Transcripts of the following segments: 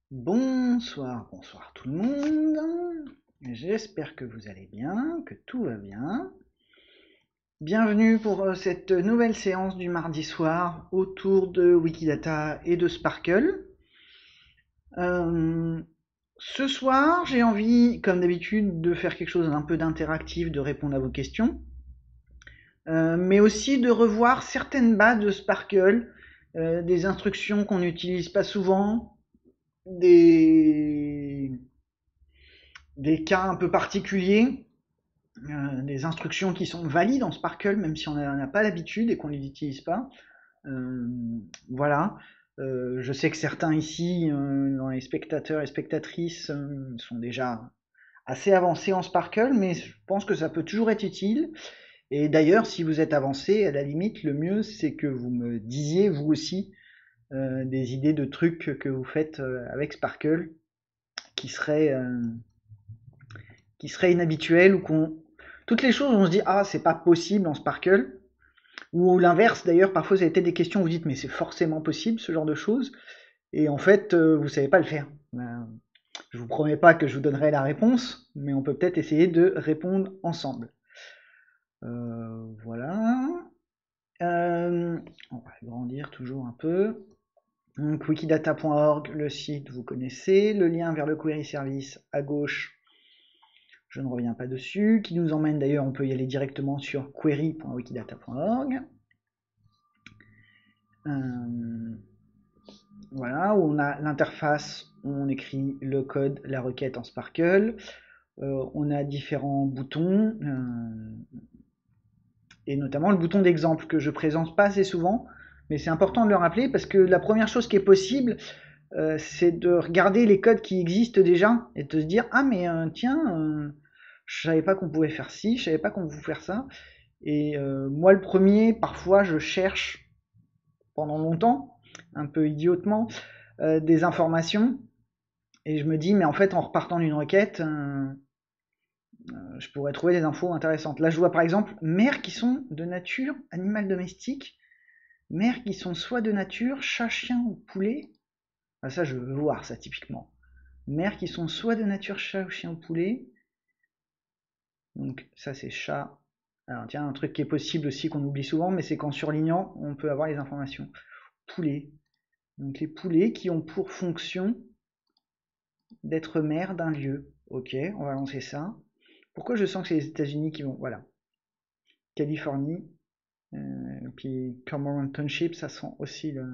Bonsoir, bonsoir tout le monde. J'espère que vous allez bien, que tout va bien. Bienvenue pour cette nouvelle séance du mardi soir autour de Wikidata et de Sparkle. Euh, Ce soir, j'ai envie, comme d'habitude, de faire quelque chose d'un peu d'interactif, de répondre à vos questions, mais aussi de revoir certaines bases de Sparkle, des instructions qu'on n'utilise pas souvent, des des cas un peu particuliers, des instructions qui sont valides en Sparkle, même si on n'en a pas l'habitude et qu'on ne les utilise pas. Euh, voilà. Je sais que certains ici, dans les spectateurs et spectatrices, sont déjà assez avancés en Sparkle, mais je pense que ça peut toujours être utile. Et d'ailleurs, si vous êtes avancé, à la limite, le mieux, c'est que vous me disiez, vous aussi, des idées de trucs que vous faites avec Sparkle qui seraient, euh, qui seraient inhabituelles ou qu'on toutes les choses où on se dit ah c'est pas possible en Sparkle ou l'inverse d'ailleurs parfois ça a été des questions où vous dites mais c'est forcément possible ce genre de choses et en fait vous savez pas le faire. Je vous promets pas que je vous donnerai la réponse mais on peut peut-être essayer de répondre ensemble. Voilà. On va agrandir toujours un peu. Donc wikidata.org, le site vous connaissez, le lien vers le query service à gauche, je ne reviens pas dessus, qui nous emmène d'ailleurs, on peut y aller directement sur query.wikidata.org. Voilà, où on a l'interface, on écrit le code, la requête en Sparkle. On a différents boutons, et notamment le bouton d'exemple que je présente pas assez souvent, mais c'est important de le rappeler parce que la première chose qui est possible, c'est de regarder les codes qui existent déjà et de se dire ah mais tiens, je savais pas qu'on pouvait faire ci, je savais pas qu'on pouvait faire ça. Et moi le premier, parfois je cherche pendant longtemps, un peu idiotement, des informations et je me dis mais en fait en repartant d'une requête, je pourrais trouver des infos intéressantes. Là je vois par exemple mères qui sont de nature animal domestique, mères qui sont soit de nature chat, chien ou poulet. Ah, ça je veux voir ça typiquement. Mères qui sont soit de nature chat ou chien ou poulet. Donc ça c'est chat. Alors tiens, un truc qui est possible aussi qu'on oublie souvent, mais c'est qu'en surlignant, on peut avoir les informations. Poulet. Donc les poulets qui ont pour fonction d'être mère d'un lieu. Ok, on va lancer ça. Pourquoi je sens que c'est les États-Unis qui vont. Voilà. Californie. Puis Cormorant Township, ça sent aussi le.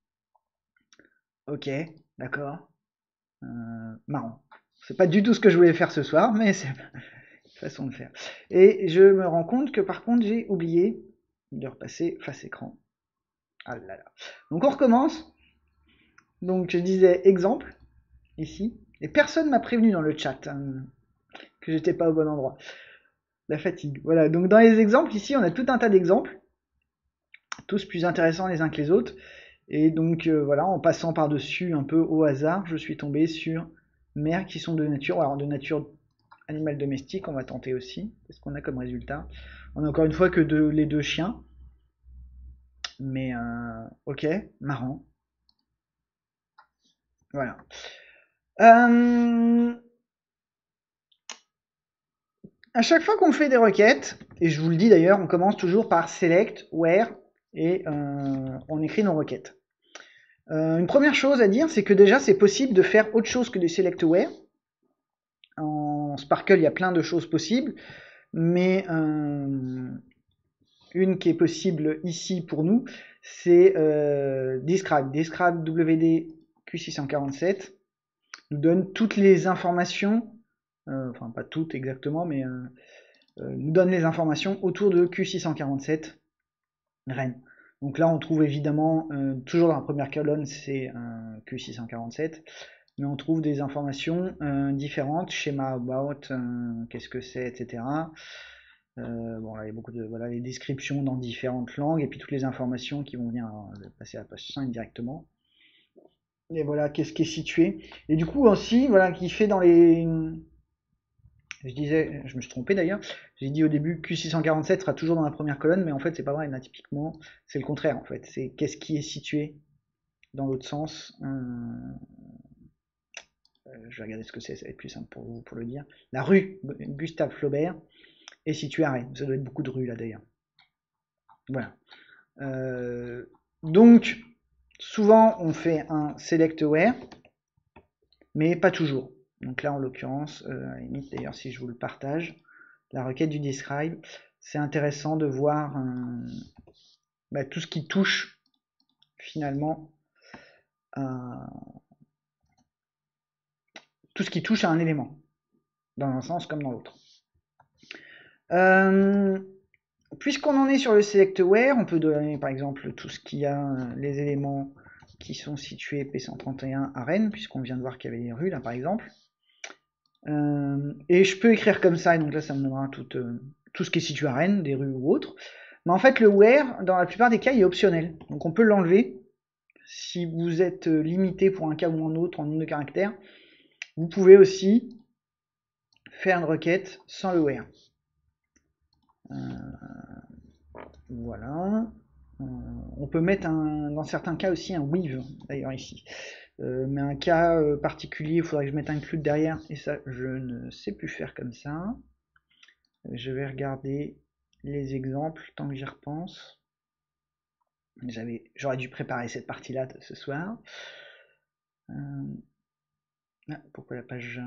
Ok, d'accord. Marrant. C'est pas du tout ce que je voulais faire ce soir, mais c'est façon de faire. Et je me rends compte que par contre j'ai oublié de repasser face écran. Ah là là. Donc on recommence. Donc je disais exemple ici. Et personne m'a prévenu dans le chat que j'étais pas au bon endroit. La fatigue. Voilà. Donc dans les exemples ici, on a tout un tas d'exemples, tous plus intéressants les uns que les autres. Et donc voilà, en passant par-dessus un peu au hasard, je suis tombé sur mères qui sont de nature, alors de nature animal domestique, on va tenter aussi. Qu'est-ce qu'on a comme résultat? On a encore une fois que les deux chiens. Mais ok, marrant. Voilà. Euh, à chaque fois qu'on fait des requêtes, et je vous le dis d'ailleurs, on commence toujours par select, where, et on écrit nos requêtes. Une première chose à dire, c'est que déjà c'est possible de faire autre chose que des select where. En Sparkle, il y a plein de choses possibles, mais une qui est possible ici pour nous, c'est describe. Describe WD Q647 nous donne toutes les informations, enfin pas toutes exactement, mais nous donne les informations autour de Q647 Rennes. Donc là on trouve évidemment, toujours dans la première colonne c'est Q647, mais on trouve des informations différentes, schéma about, qu'est-ce que c'est, etc. Bon, là, il y a beaucoup de voilà, les descriptions dans différentes langues et puis toutes les informations qui vont venir passer à la page 5 directement. Et voilà, qu'est-ce qui est situé. Et du coup aussi, voilà, qui fait dans les. Je disais, je me suis trompé d'ailleurs. J'ai dit au début Q647 sera toujours dans la première colonne, mais en fait c'est pas vrai. Là, typiquement, c'est le contraire en fait. C'est qu'est-ce qui est situé dans l'autre sens. je vais regarder ce que c'est, ça va être plus simple pour vous pour le dire. La rue Gustave Flaubert est située à Rennes. Ça doit être beaucoup de rues là d'ailleurs. Voilà. Donc, souvent on fait un select where, mais pas toujours. Donc là, en l'occurrence, à la limite d'ailleurs, si je vous le partage, la requête du describe, c'est intéressant de voir tout ce qui touche finalement tout ce qui touche à un élément, dans un sens comme dans l'autre. Puisqu'on en est sur le select where, on peut donner par exemple tout ce qui a les éléments qui sont situés P131 à Rennes, puisqu'on vient de voir qu'il y avait des rues là par exemple. Et je peux écrire comme ça, et donc là ça me donnera tout ce qui est situé à Rennes, des rues ou autres. Mais en fait le where, dans la plupart des cas, il est optionnel. Donc on peut l'enlever. Si vous êtes limité pour un cas ou un autre en nombre de caractères, vous pouvez aussi faire une requête sans le where. Voilà. On peut mettre dans certains cas aussi un with, d'ailleurs ici. Mais un cas particulier, il faudrait que je mette un include derrière, et ça, je ne sais plus faire comme ça. Je vais regarder les exemples tant que j'y repense. J'aurais dû préparer cette partie-là ce soir. Pourquoi la page...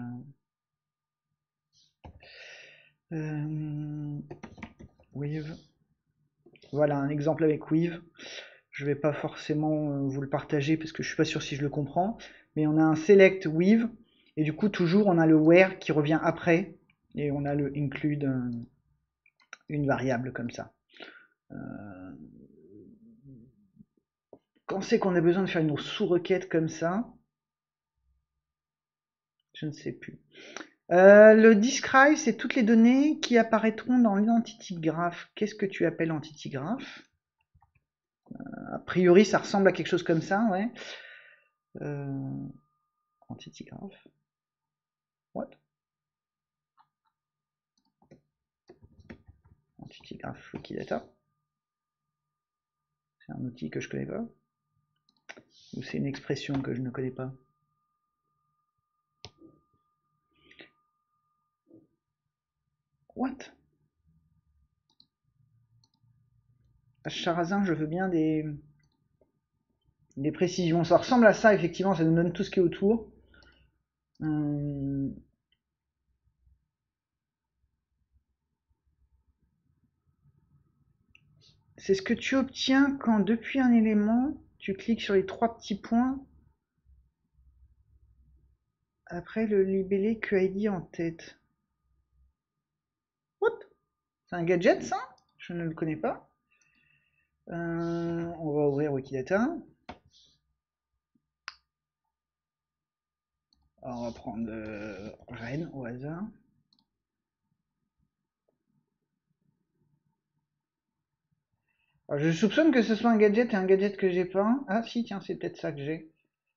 with. Voilà un exemple avec with. Je vais pas forcément vous le partager parce que je suis pas sûr si je le comprends. Mais on a un select with. Et du coup, toujours, on a le where qui revient après. Et on a le include, une variable comme ça. Quand c'est qu'on a besoin de faire une sous-requête comme ça, je ne sais plus. Le describe, c'est toutes les données qui apparaîtront dans l'entity graph. Qu'est-ce que tu appelles entity graph? A priori, ça ressemble à quelque chose comme ça, ouais. Entity graph. What? Entity graph Wikidata. C'est un outil que je connais pas. Ou c'est une expression que je ne connais pas? What? Charazin, je veux bien des précisions. Ça ressemble à ça, effectivement, ça nous donne tout ce qui est autour. C'est ce que tu obtiens quand, depuis un élément, tu cliques sur les 3 petits points après le libellé QID en tête. What? C'est un gadget, ça? Je ne le connais pas. On va ouvrir Wikidata. Alors, on va prendre Rennes au hasard. Alors, je soupçonne que ce soit un gadget et un gadget que j'ai pas. Ah si, tiens, c'est peut-être ça que j'ai.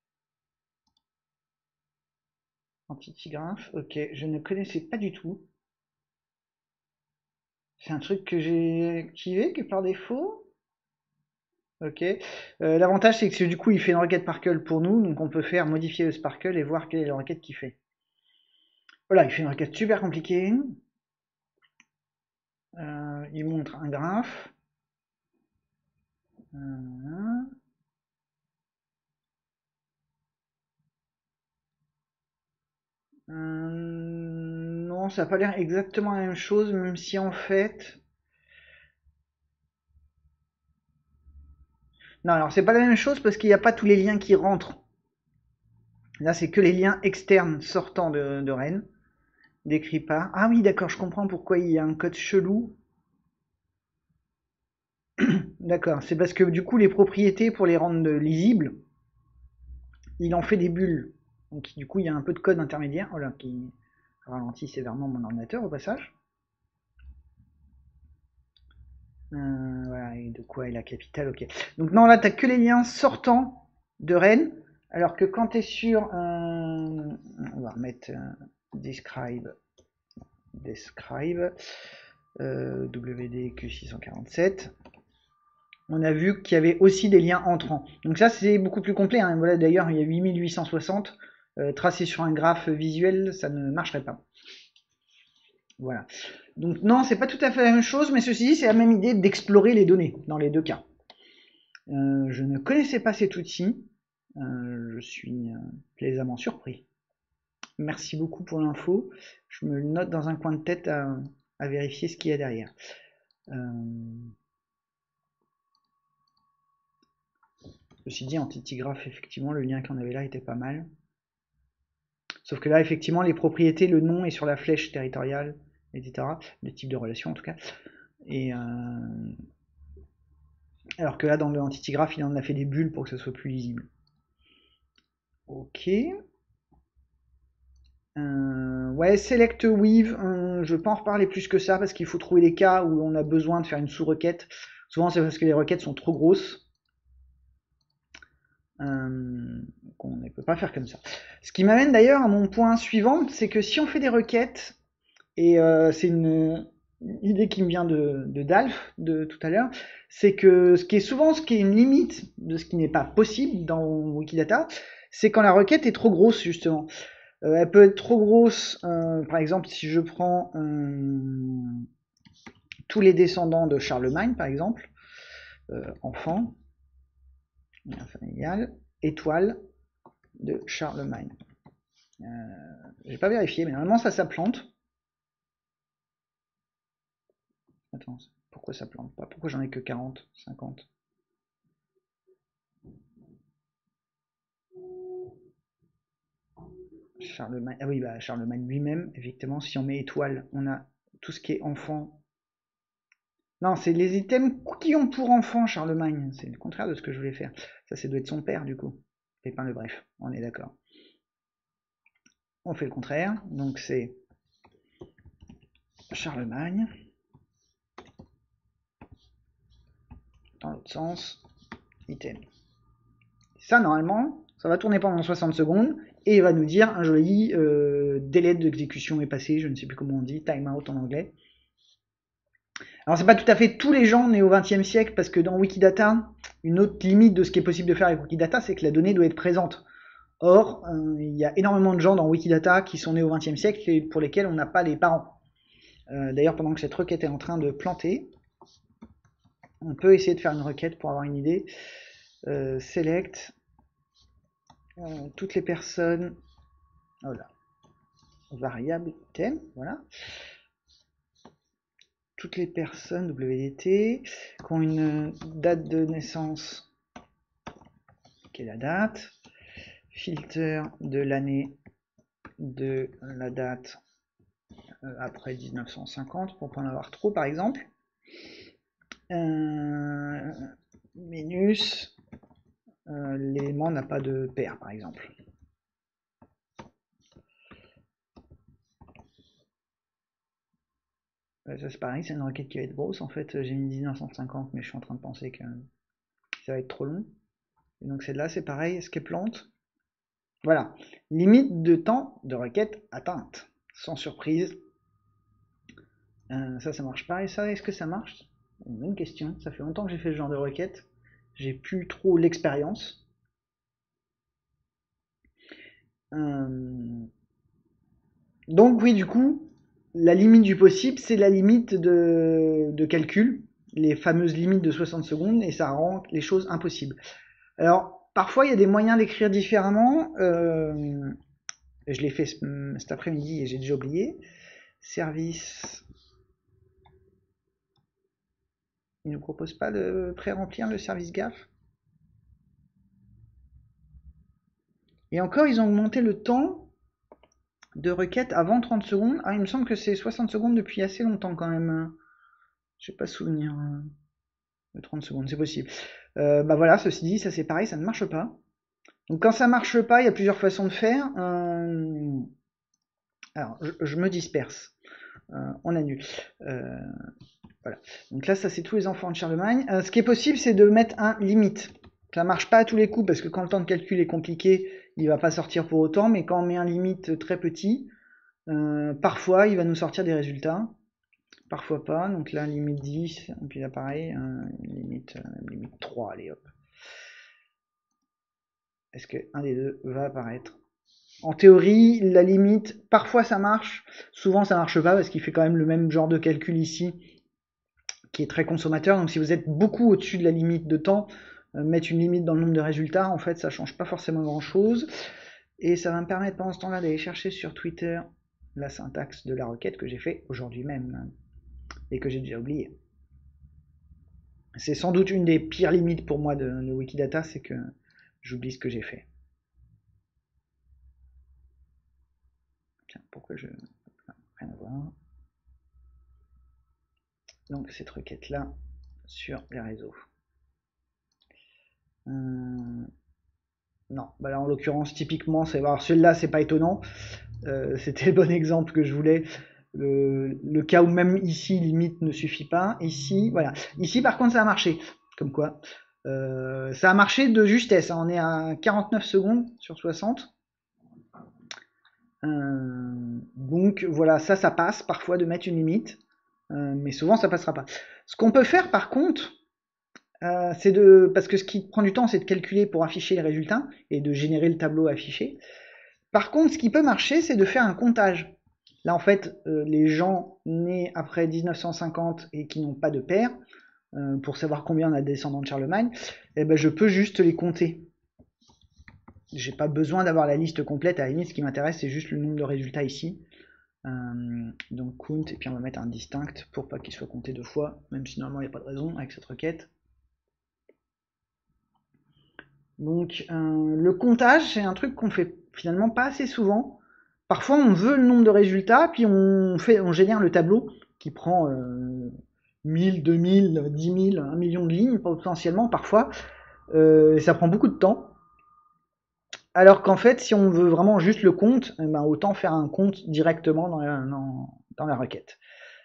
Entity graph, ok, je ne connaissais pas du tout. C'est un truc que j'ai activé, que par défaut. Ok. L'avantage, c'est que du coup, il fait une requête Sparkle pour nous, donc on peut faire modifier le Sparkle et voir quelle est la requête qu'il fait. Voilà, il fait une requête super compliquée. Il montre un graphe. Non, ça n'a pas l'air exactement la même chose, même si en fait... Non, alors c'est pas la même chose parce qu'il n'y a pas tous les liens qui rentrent. Là, c'est que les liens externes sortant de Rennes. Décrit pas. Ah oui, d'accord, je comprends pourquoi il y a un code chelou. D'accord, c'est parce que du coup, les propriétés, pour les rendre lisibles, il en fait des bulles. Donc du coup, il y a un peu de code intermédiaire. Voilà, qui ralentit sévèrement mon ordinateur au passage. Voilà, et de quoi est la capitale, ok. Donc non, là, t'as que les liens sortants de Rennes, alors que quand tu es sur... on va remettre describe, WDQ647, on a vu qu'il y avait aussi des liens entrants. Donc ça, c'est beaucoup plus complet, hein. Voilà, d'ailleurs, il y a 8860, Tracer sur un graphe visuel, ça ne marcherait pas. Voilà. Donc non, c'est pas tout à fait la même chose, mais ceci dit, c'est la même idée d'explorer les données dans les deux cas. Je ne connaissais pas cet outil. Je suis plaisamment surpris. Merci beaucoup pour l'info. Je me le note dans un coin de tête à vérifier ce qu'il y a derrière. Ceci dit, Antigraph, effectivement, le lien qu'on avait là était pas mal. Sauf que là, effectivement, les propriétés, le nom est sur la flèche territoriale, etc. Le type de relation, en tout cas. Et alors que là, dans le Antigraph, il en a fait des bulles pour que ce soit plus lisible. Ok. Ouais, select weave, je vais pas en reparler plus que ça parce qu'il faut trouver les cas où on a besoin de faire une sous-requête. Souvent, c'est parce que les requêtes sont trop grosses. Qu'on ne peut pas faire comme ça. Ce qui m'amène d'ailleurs à mon point suivant, c'est que si on fait des requêtes, et c'est une idée qui me vient de Dalf de tout à l'heure, c'est que ce qui est une limite de ce qui n'est pas possible dans Wikidata, c'est quand la requête est trop grosse justement. Elle peut être trop grosse, par exemple si je prends tous les descendants de Charlemagne par exemple, enfant, familial, étoile de Charlemagne. J'ai pas vérifié, mais normalement ça plante. Attends, pourquoi ça plante pas? Pourquoi j'en ai que 40, 50? Charlemagne, ah oui, bah Charlemagne lui-même, effectivement, si on met étoile, on a tout ce qui est enfant. Non, c'est les items qui ont pour enfant Charlemagne. C'est le contraire de ce que je voulais faire. Ça doit être son père, du coup. Pépin le Bref, on est d'accord. On fait le contraire, donc c'est Charlemagne. Dans l'autre sens, item. Ça, normalement, ça va tourner pendant 60 secondes et il va nous dire un joli délai d'exécution est passé, je ne sais plus comment on dit, timeout en anglais. Alors c'est pas tout à fait tous les gens nés au XXe siècle parce que dans Wikidata, une autre limite de ce qui est possible de faire avec Wikidata, c'est que la donnée doit être présente. Or, il y a énormément de gens dans Wikidata qui sont nés au XXe siècle et pour lesquels on n'a pas les parents. D'ailleurs, pendant que cette requête est en train de planter, on peut essayer de faire une requête pour avoir une idée. Select toutes les personnes, voilà, variable thème, voilà, toutes les personnes WDT qui ont une date de naissance, qui est la date, filter de l'année de la date après 1950 pour pas en avoir trop par exemple. Minus, l'élément n'a pas de paire par exemple. Ça c'est pareil, c'est une requête qui va être grosse. En fait, j'ai mis 1950, mais je suis en train de penser que ça va être trop long. Et donc celle-là, c'est pareil, est-ce qu'elle plante? Voilà, limite de temps de requête atteinte. Sans surprise. Ça marche pas. Et ça, est-ce que ça marche? Une bonne question. Ça fait longtemps que j'ai fait ce genre de requête. J'ai plus trop l'expérience. Donc oui, du coup, la limite du possible, c'est la limite de calcul, les fameuses limites de 60 secondes, et ça rend les choses impossibles. Alors, parfois, il y a des moyens d'écrire différemment. Je l'ai fait cet après-midi et j'ai déjà oublié. Service. Il ne nous propose pas de pré-remplir le service gaffe. Et encore, ils ont augmenté le temps de requête avant 30 secondes. Ah, il me semble que c'est 60 secondes depuis assez longtemps quand même. Je n'ai pas souvenir de 30 secondes, c'est possible. Bah voilà, ceci dit, ça c'est pareil, ça ne marche pas. Donc quand ça marche pas, il y a plusieurs façons de faire. Alors, je me disperse. On annule. Voilà. Donc là, ça c'est tous les enfants de Charlemagne. Ce qui est possible, c'est de mettre un limite. Ça marche pas à tous les coups parce que quand le temps de calcul est compliqué, il va pas sortir pour autant. Mais quand on met un limite très petit, parfois il va nous sortir des résultats. Parfois pas. Donc là, limite 10. Et puis là, pareil, limite 3. Allez hop. Est-ce qu'un des deux va apparaître? En théorie, la limite, parfois ça marche, souvent ça marche pas parce qu'il fait quand même le même genre de calcul ici qui est très consommateur. Donc si vous êtes beaucoup au-dessus de la limite de temps, mettre une limite dans le nombre de résultats, en fait ça change pas forcément grand-chose. Et ça va me permettre pendant ce temps-là d'aller chercher sur Twitter la syntaxe de la requête que j'ai fait aujourd'hui même et que j'ai déjà oublié. C'est sans doute une des pires limites pour moi de Wikidata, c'est que j'oublie ce que j'ai fait. Tiens, pourquoi je... Rien à voir. Donc cette requête-là sur les réseaux. Non, bah là en l'occurrence typiquement, alors celui-là c'est pas étonnant, c'était le bon exemple que je voulais. Le cas où même ici limite ne suffit pas. Ici, voilà. Ici par contre ça a marché. Comme quoi. Ça a marché de justesse. Hein. On est à 49 secondes sur 60. Donc voilà, ça passe parfois de mettre une limite. Mais souvent ça passera pas. Ce qu'on peut faire par contre, c'est de. Parce que ce qui prend du temps, c'est de calculer pour afficher les résultats et de générer le tableau affiché. Par contre, ce qui peut marcher, c'est de faire un comptage. Là, en fait, les gens nés après 1950 et qui n'ont pas de père, pour savoir combien on a de descendants de Charlemagne, eh ben, je peux juste les compter. J'ai pas besoin d'avoir la liste complète. À la limite, ce qui m'intéresse, c'est juste le nombre de résultats ici. Donc count, et puis on va mettre un distinct pour pas qu'il soit compté deux fois, même si normalement il n'y a pas de raison avec cette requête. Donc le comptage, c'est un truc qu'on fait finalement pas assez souvent. Parfois on veut le nombre de résultats, puis on génère le tableau qui prend 1000, 2000, 10 000, 1 million de lignes potentiellement parfois. Et ça prend beaucoup de temps. Alors qu'en fait, si on veut vraiment juste le compte, ben, autant faire un compte directement dans la requête.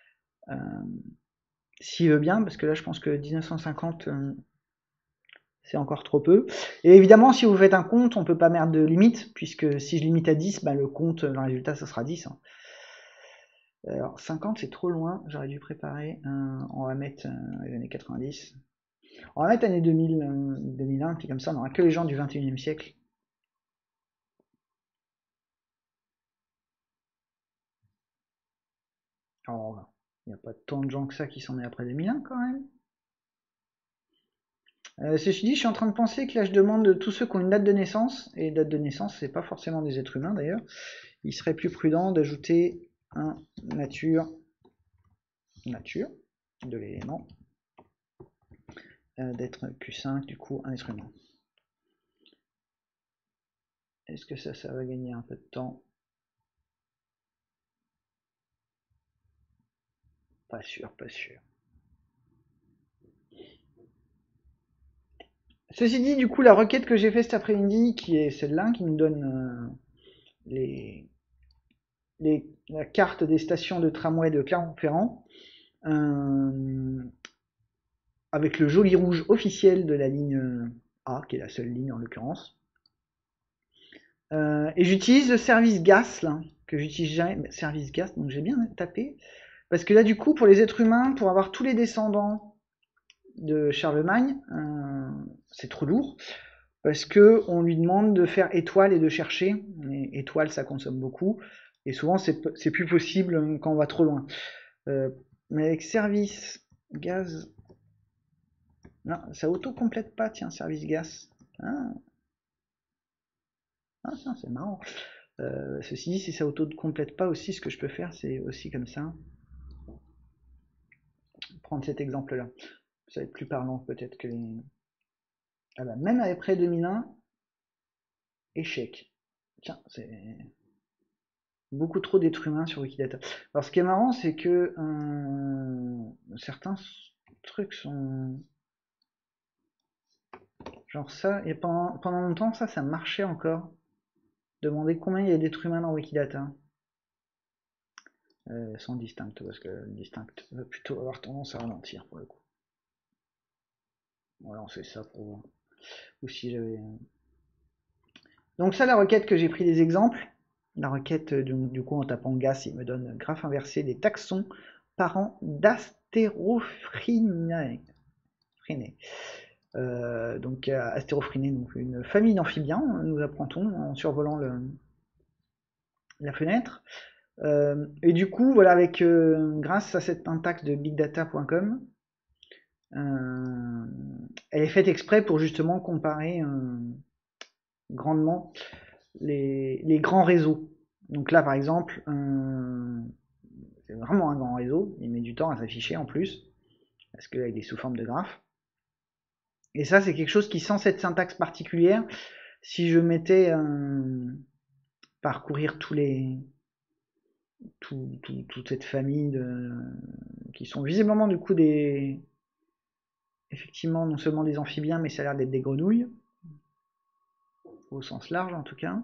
S'il veut bien, parce que là je pense que 1950 c'est encore trop peu. Et évidemment, si vous faites un compte, on peut pas mettre de limite, puisque si je limite à 10, bah, le compte, le résultat, ça sera 10. Hein. Alors, 50, c'est trop loin, j'aurais dû préparer. On va mettre les années 90. On va mettre années 2000, 2001, puis comme ça, on n'aura que les gens du 21e siècle. Alors, il n'y a pas tant de gens que ça qui sont nés après 2001, quand même. Ceci dit, je suis en train de penser que là, je demande de tous ceux qui ont une date de naissance, et date de naissance, c'est pas forcément des êtres humains d'ailleurs, il serait plus prudent d'ajouter un nature de l'élément, d'être Q5, du coup, un être humain. Est-ce que ça va gagner un peu de temps? Pas sûr, pas sûr. Ceci dit, du coup, la requête que j'ai faite cet après-midi, qui est celle-là, qui nous donne la carte des stations de tramway de Clermont-Ferrand, avec le joli rouge officiel de la ligne A, qui est la seule ligne en l'occurrence. Et j'utilise le service GAS, là, que j'utilise jamais, service GAS, donc j'ai bien tapé, parce que là, du coup, pour les êtres humains, pour avoir tous les descendants de Charlemagne, c'est trop lourd, parce que on lui demande de faire étoile et de chercher, et étoile, ça consomme beaucoup, et souvent, c'est plus possible quand on va trop loin. Mais avec service gaz, non, ça auto-complète pas, tiens, service gaz. Ah, tiens, c'est marrant. Ceci dit, si ça auto-complète pas aussi, ce que je peux faire, c'est aussi comme ça. Prendre cet exemple-là. Ça va être plus parlant peut-être que les... Ah bah, même après 2001, échec. Tiens, c'est beaucoup trop d'êtres humains sur Wikidata. Alors ce qui est marrant, c'est que certains trucs sont... Genre ça, et pendant longtemps, ça marchait encore. Demander combien il y a d'êtres humains dans Wikidata. Sans distinct, parce que le distinct va plutôt avoir tendance à ralentir pour le coup. Voilà, on fait ça pour voir. Ou si j'avais... Donc ça, la requête que j'ai pris des exemples. La requête, du coup, en tapant gas, il me donne graphe inversé des taxons parents d'astérophrynae. Donc astérophrynae, donc une famille d'amphibiens, nous apprend-on en survolant la fenêtre. Et du coup, voilà, grâce à cette syntaxe de bigdata.com, elle est faite exprès pour justement comparer grandement les grands réseaux. Donc là, par exemple, c'est vraiment un grand réseau. Il met du temps à s'afficher en plus, parce qu'il est sous forme de graphe. Et ça, c'est quelque chose qui, sans cette syntaxe particulière, si je mettais parcourir toute cette famille qui sont visiblement du coup effectivement non seulement des amphibiens, mais ça a l'air d'être des grenouilles, au sens large en tout cas.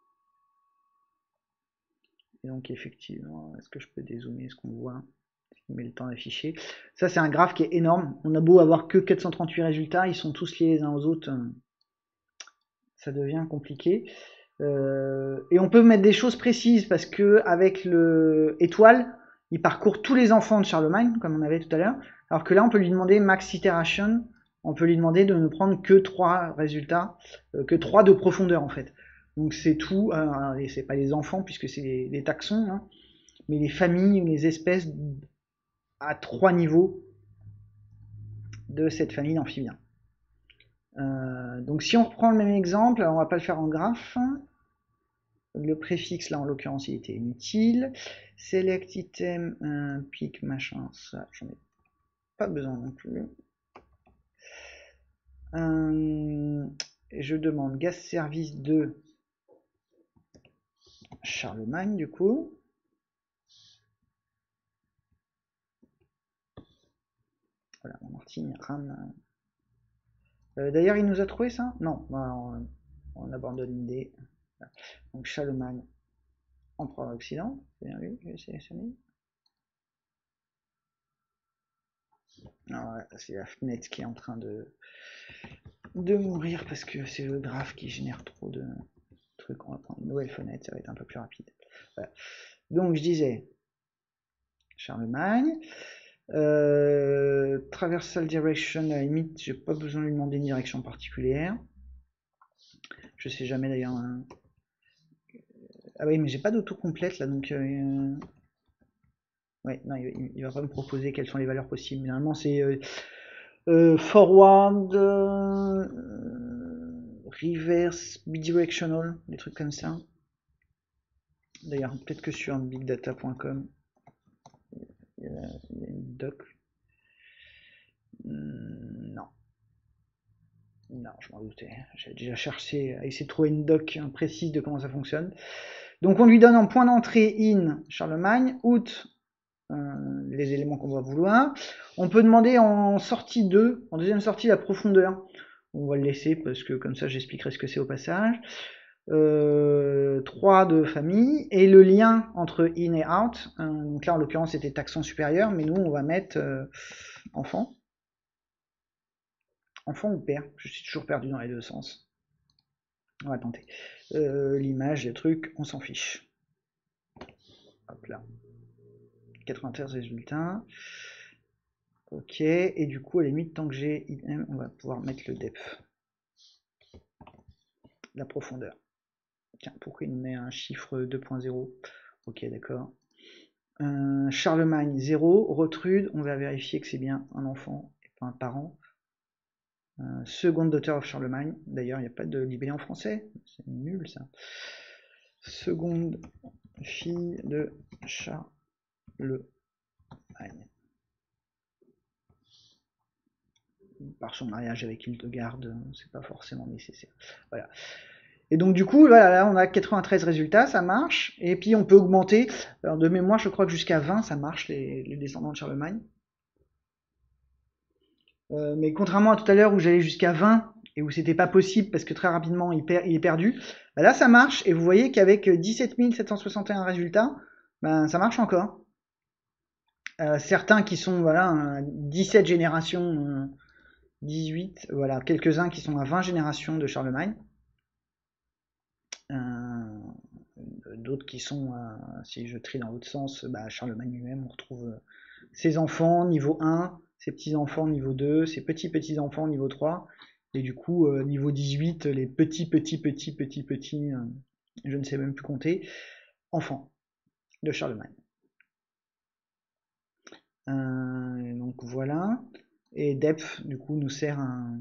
Et donc effectivement, est-ce que je peux dézoomer ce qu'on voit? Il met le temps d'afficher. Ça, c'est un graphe qui est énorme. On a beau avoir que 438 résultats, ils sont tous liés les uns aux autres. Ça devient compliqué. Et on peut mettre des choses précises parce que avec le étoile, il parcourt tous les enfants de Charlemagne, comme on avait tout à l'heure. Alors que là, on peut lui demander max iteration. On peut lui demander de ne prendre que 3 résultats, que 3 de profondeur en fait. Donc c'est tout. Et c'est pas les enfants puisque c'est les taxons, hein, mais les familles ou les espèces à 3 niveaux de cette famille d'amphibiens. Donc si on reprend le même exemple, alors on va pas le faire en graphe. Le préfixe là en l'occurrence il était inutile. Select item, pic machin, ça j'en ai pas besoin non plus. Je demande gaz service de Charlemagne du coup. Voilà, mon Martin RAM. D'ailleurs, il nous a trouvé ça? Non, on abandonne l'idée. Donc Charlemagne, empereur d'Occident. C'est bien lui, je vais sélectionner. C'est la fenêtre qui est en train de mourir parce que c'est le graphe qui génère trop de trucs. On va prendre une nouvelle fenêtre, ça va être un peu plus rapide. Voilà. Donc je disais Charlemagne. Traversal direction, à la limite, j'ai pas besoin de lui demander une direction particulière. Je sais jamais d'ailleurs. Ah oui, mais j'ai pas d'auto-complète là, donc. Ouais, non, il va pas me proposer quelles sont les valeurs possibles. Généralement, c'est forward, reverse, bidirectional, des trucs comme ça. D'ailleurs, peut-être que sur bigdata.com, il y a une doc. Non. Non, je m'en doutais. J'ai déjà cherché à essayer de trouver une doc précise de comment ça fonctionne. Donc on lui donne en point d'entrée in Charlemagne, out les éléments qu'on doit vouloir. On peut demander en sortie 2, en deuxième sortie, la profondeur. On va le laisser parce que comme ça j'expliquerai ce que c'est au passage. 3 de famille et le lien entre in et out. Donc là en l'occurrence c'était taxon supérieur, mais nous on va mettre enfant. Enfant ou père? Je suis toujours perdu dans les deux sens. On va tenter. L'image, le truc, on s'en fiche. Hop là. 93 résultats. Ok, et du coup, à la limite, tant que j'ai IM, on va pouvoir mettre le depth. La profondeur. Tiens, pourquoi il nous met un chiffre 2.0? Ok, d'accord. Charlemagne 0, Rotrude, on va vérifier que c'est bien un enfant et pas un parent. Seconde daughter of Charlemagne, d'ailleurs il n'y a pas de libellé en français, c'est nul ça. Seconde fille de Charlemagne. Par son mariage avec Hildegarde, c'est pas forcément nécessaire. Voilà. Et donc du coup, voilà, là on a 93 résultats, ça marche. Et puis on peut augmenter. Alors de mémoire, je crois que jusqu'à 20, ça marche, les descendants de Charlemagne. Mais contrairement à tout à l'heure où j'allais jusqu'à 20 et où c'était pas possible parce que très rapidement il est perdu, bah là ça marche. Et vous voyez qu'avec 17 761 résultats, ben, ça marche encore. Certains qui sont voilà 17 générations, 18, voilà, quelques-uns qui sont à 20 générations de Charlemagne. D'autres qui sont, si je trie dans l'autre sens, bah, Charlemagne lui-même, on retrouve ses enfants niveau 1, ses petits-enfants niveau 2, ses petits-petits-enfants niveau 3, et du coup, niveau 18, les petits, je ne sais même plus compter. enfant de Charlemagne. Donc voilà. Et depth, du coup, nous sert un...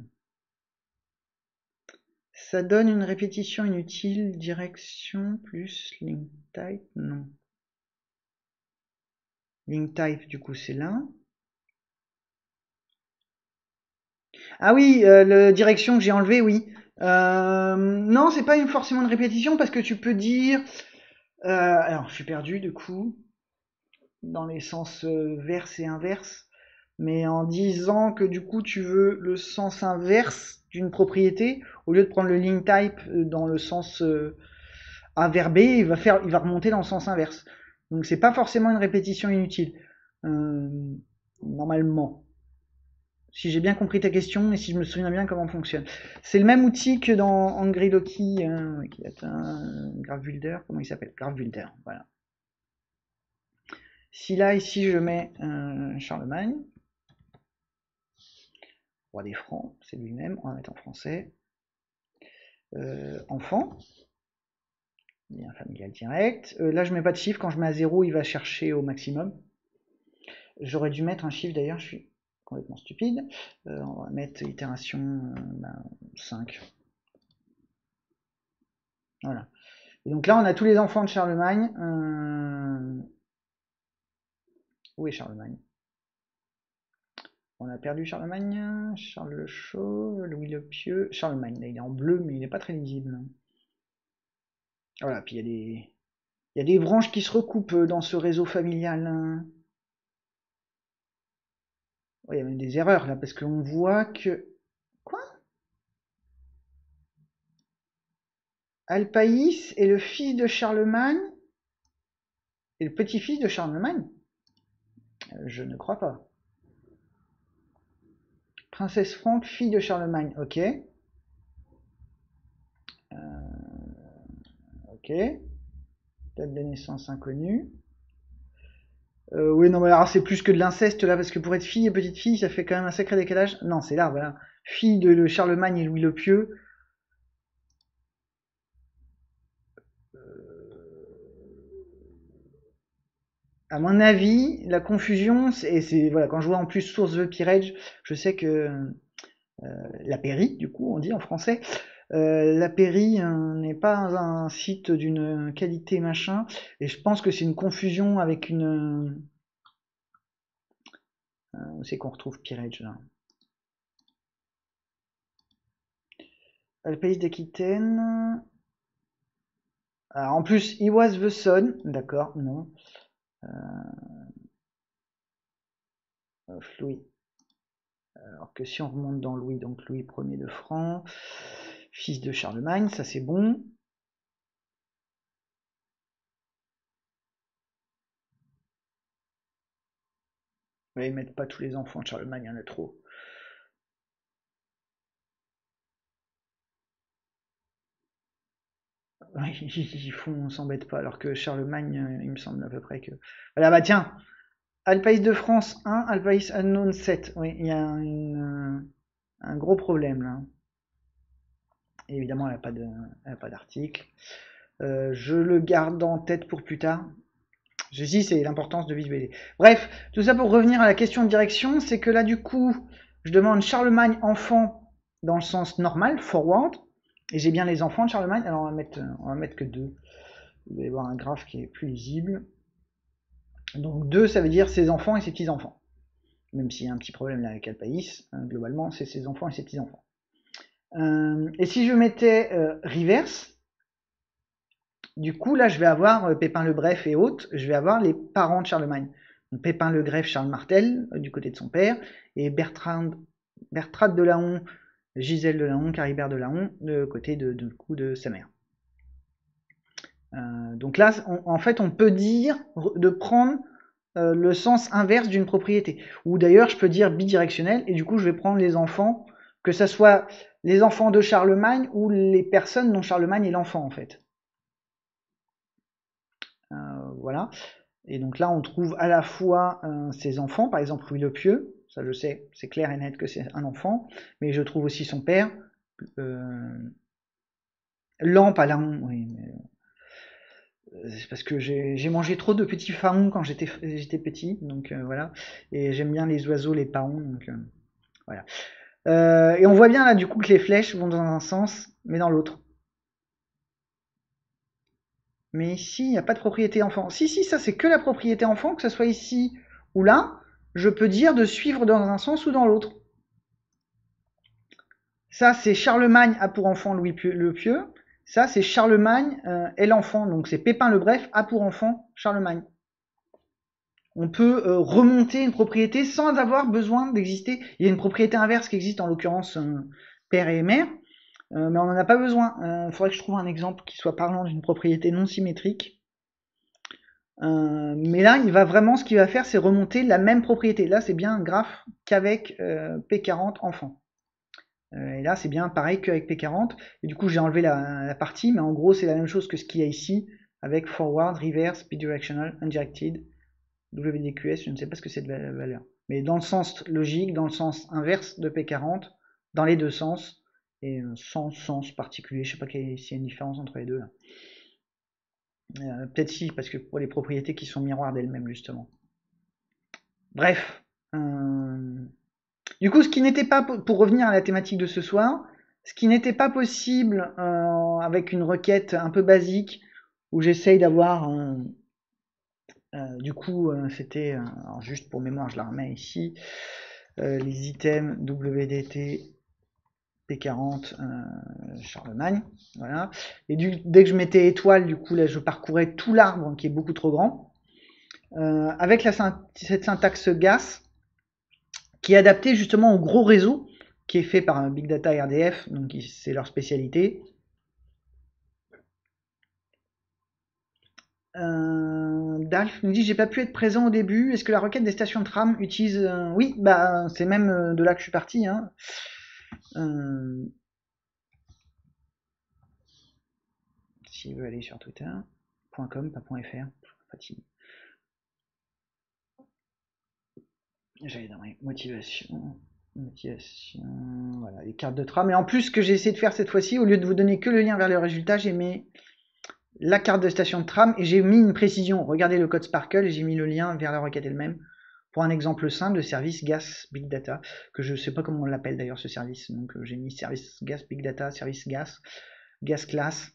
Ça donne une répétition inutile, direction plus link type, non. Link type, du coup, c'est là. Ah oui, le direction que j'ai enlevé, oui. Non, c'est pas forcément une répétition parce que tu peux dire. Alors, je suis perdu du coup dans les sens verse et inverse, mais en disant que du coup tu veux le sens inverse d'une propriété, au lieu de prendre le link type dans le sens averbé, il va remonter dans le sens inverse. Donc c'est pas forcément une répétition inutile, euh, normalement. Si j'ai bien compris ta question et si je me souviens bien comment fonctionne. C'est le même outil que dans Angry Loki, qui est un GraphBuilder. Comment il s'appelle? GraphBuilder, voilà. Si là, ici, je mets Charlemagne, roi des Francs, c'est lui-même, on va mettre en français. Enfant, lien familial direct. Là, je mets pas de chiffre, quand je mets à 0, il va chercher au maximum. J'aurais dû mettre un chiffre d'ailleurs, je suis complètement stupide. On va mettre itération 5. Voilà. Et donc là, on a tous les enfants de Charlemagne. Où est Charlemagne? On a perdu Charlemagne, Charles le Chauve, Louis le Pieux, Charlemagne. Là, il est en bleu, mais il n'est pas très lisible. Voilà, puis il y a des branches qui se recoupent dans ce réseau familial. Oh, il y a même des erreurs là, parce qu'on voit que... Quoi? Alpaïs est le fils de Charlemagne et le petit-fils de Charlemagne? Je ne crois pas. Princesse Franck, fille de Charlemagne, ok. Ok. Date de naissance inconnue. Oui, non, mais alors c'est plus que de l'inceste là, parce que pour être fille et petite fille, ça fait quand même un sacré décalage. Non, c'est là, voilà. Fille de Charlemagne et Louis le Pieux. À mon avis, la confusion, c'est voilà, quand je vois en plus source The Peerage, je sais que la Pairie, du coup, on dit en français, la Pairie n'est pas un site d'une qualité machin, et je pense que c'est une confusion avec une. Où c'est qu'on retrouve Peerage là? Le pays d'Aquitaine. En plus, He was the son, d'accord, non. Louis. Alors que si on remonte dans Louis, donc Louis Ier de France, fils de Charlemagne, ça c'est bon. Ouais, ils mettent pas tous les enfants de Charlemagne, il y en a trop. Ouais, ils font, on s'embête pas, alors que Charlemagne, il me semble à peu près que. Voilà, bah tiens, Alpaïs de France 1, Alpaïs Unknown 7. Oui, il y a un gros problème là. Et évidemment, elle n'a pas d'article. Je le garde en tête pour plus tard. Je dis, c'est l'importance de visualiser. Bref, tout ça pour revenir à la question de direction, c'est que là, du coup, je demande Charlemagne enfant dans le sens normal, forward, et j'ai bien les enfants de Charlemagne. Alors, on va mettre que 2. Vous allez voir un graphe qui est plus lisible. Donc 2, ça veut dire ses enfants et ses petits-enfants. Même s'il y a un petit problème là avec Alpaïs, globalement, c'est ses enfants et ses petits-enfants. Et si je mettais reverse, du coup, là, je vais avoir Pépin le Bref et autres, je vais avoir les parents de Charlemagne. Donc, Pépin le Greffe, Charles Martel, du côté de son père, et Bertrade de Laon, Gisèle de Laon, Caribert de Laon, du côté de sa mère. Donc là, en fait, on peut dire de prendre le sens inverse d'une propriété. Ou d'ailleurs, je peux dire bidirectionnel, et du coup, je vais prendre les enfants, que ce soit les enfants de Charlemagne ou les personnes dont Charlemagne est l'enfant, en fait. Voilà. Et donc là, on trouve à la fois ses enfants, par exemple Louis le Pieux, ça je sais, c'est clair et net que c'est un enfant, mais je trouve aussi son père, Lampe à Laon, oui, c'est parce que j'ai mangé trop de petits pharaons quand j'étais petit, donc voilà. Et j'aime bien les oiseaux, les pharaons, donc voilà. Et on voit bien là du coup que les flèches vont dans un sens, mais dans l'autre. Mais ici, il n'y a pas de propriété enfant. Si, si, ça c'est que la propriété enfant, que ce soit ici ou là, je peux dire de suivre dans un sens ou dans l'autre. Ça, c'est Charlemagne a pour enfant Louis le Pieux. Ça, c'est Charlemagne et l'enfant. Donc c'est Pépin le Bref a pour enfant Charlemagne. On peut remonter une propriété sans avoir besoin d'exister. Il y a une propriété inverse qui existe, en l'occurrence père et mère, mais on n'en a pas besoin. Il faudrait que je trouve un exemple qui soit parlant d'une propriété non symétrique. Mais là, il va vraiment, ce qu'il va faire, c'est remonter la même propriété. Là, c'est bien un graphe qu'avec P40 enfant. Et là, c'est bien pareil qu'avec P40. Et du coup, j'ai enlevé la partie, mais en gros, c'est la même chose que ce qu'il y a ici, avec forward, reverse, bidirectional, undirected, WDQS, je ne sais pas ce que c'est de la valeur. Mais dans le sens logique, dans le sens inverse de P40, dans les deux sens, et sans sens particulier. Je ne sais pas s'il y a une différence entre les deux là. Peut-être si, parce que pour les propriétés qui sont miroirs d'elles-mêmes, justement. Bref. Du coup, ce qui n'était pas, pour revenir à la thématique de ce soir, ce qui n'était pas possible avec une requête un peu basique, où j'essaye d'avoir... du coup, c'était... alors juste pour mémoire, je la remets ici. Les items WDT P40 Charlemagne, voilà. Et dès que je mettais étoile, du coup là je parcourais tout l'arbre qui est beaucoup trop grand. Avec cette syntaxe GAS qui est adaptée justement au gros réseau qui est fait par Big Data RDF, donc c'est leur spécialité. Dalf nous dit j'ai pas pu être présent au début. Est-ce que la requête des stations de tram utilise oui, bah c'est même de là que je suis parti. Hein. S'il veut aller sur Twitter.com, pas .fr, fatigue. J'allais dans les motivations, voilà, les cartes de tram. Et en plus, ce que j'ai essayé de faire cette fois-ci, au lieu de vous donner que le lien vers le résultat, j'ai mis la carte de station de tram et j'ai mis une précision. Regardez le code Sparkle et j'ai mis le lien vers la requête elle-même pour un exemple simple de service GAS Big Data, que je ne sais pas comment on l'appelle d'ailleurs ce service. Donc j'ai mis service GAS Big Data, service GAS, GAS Class.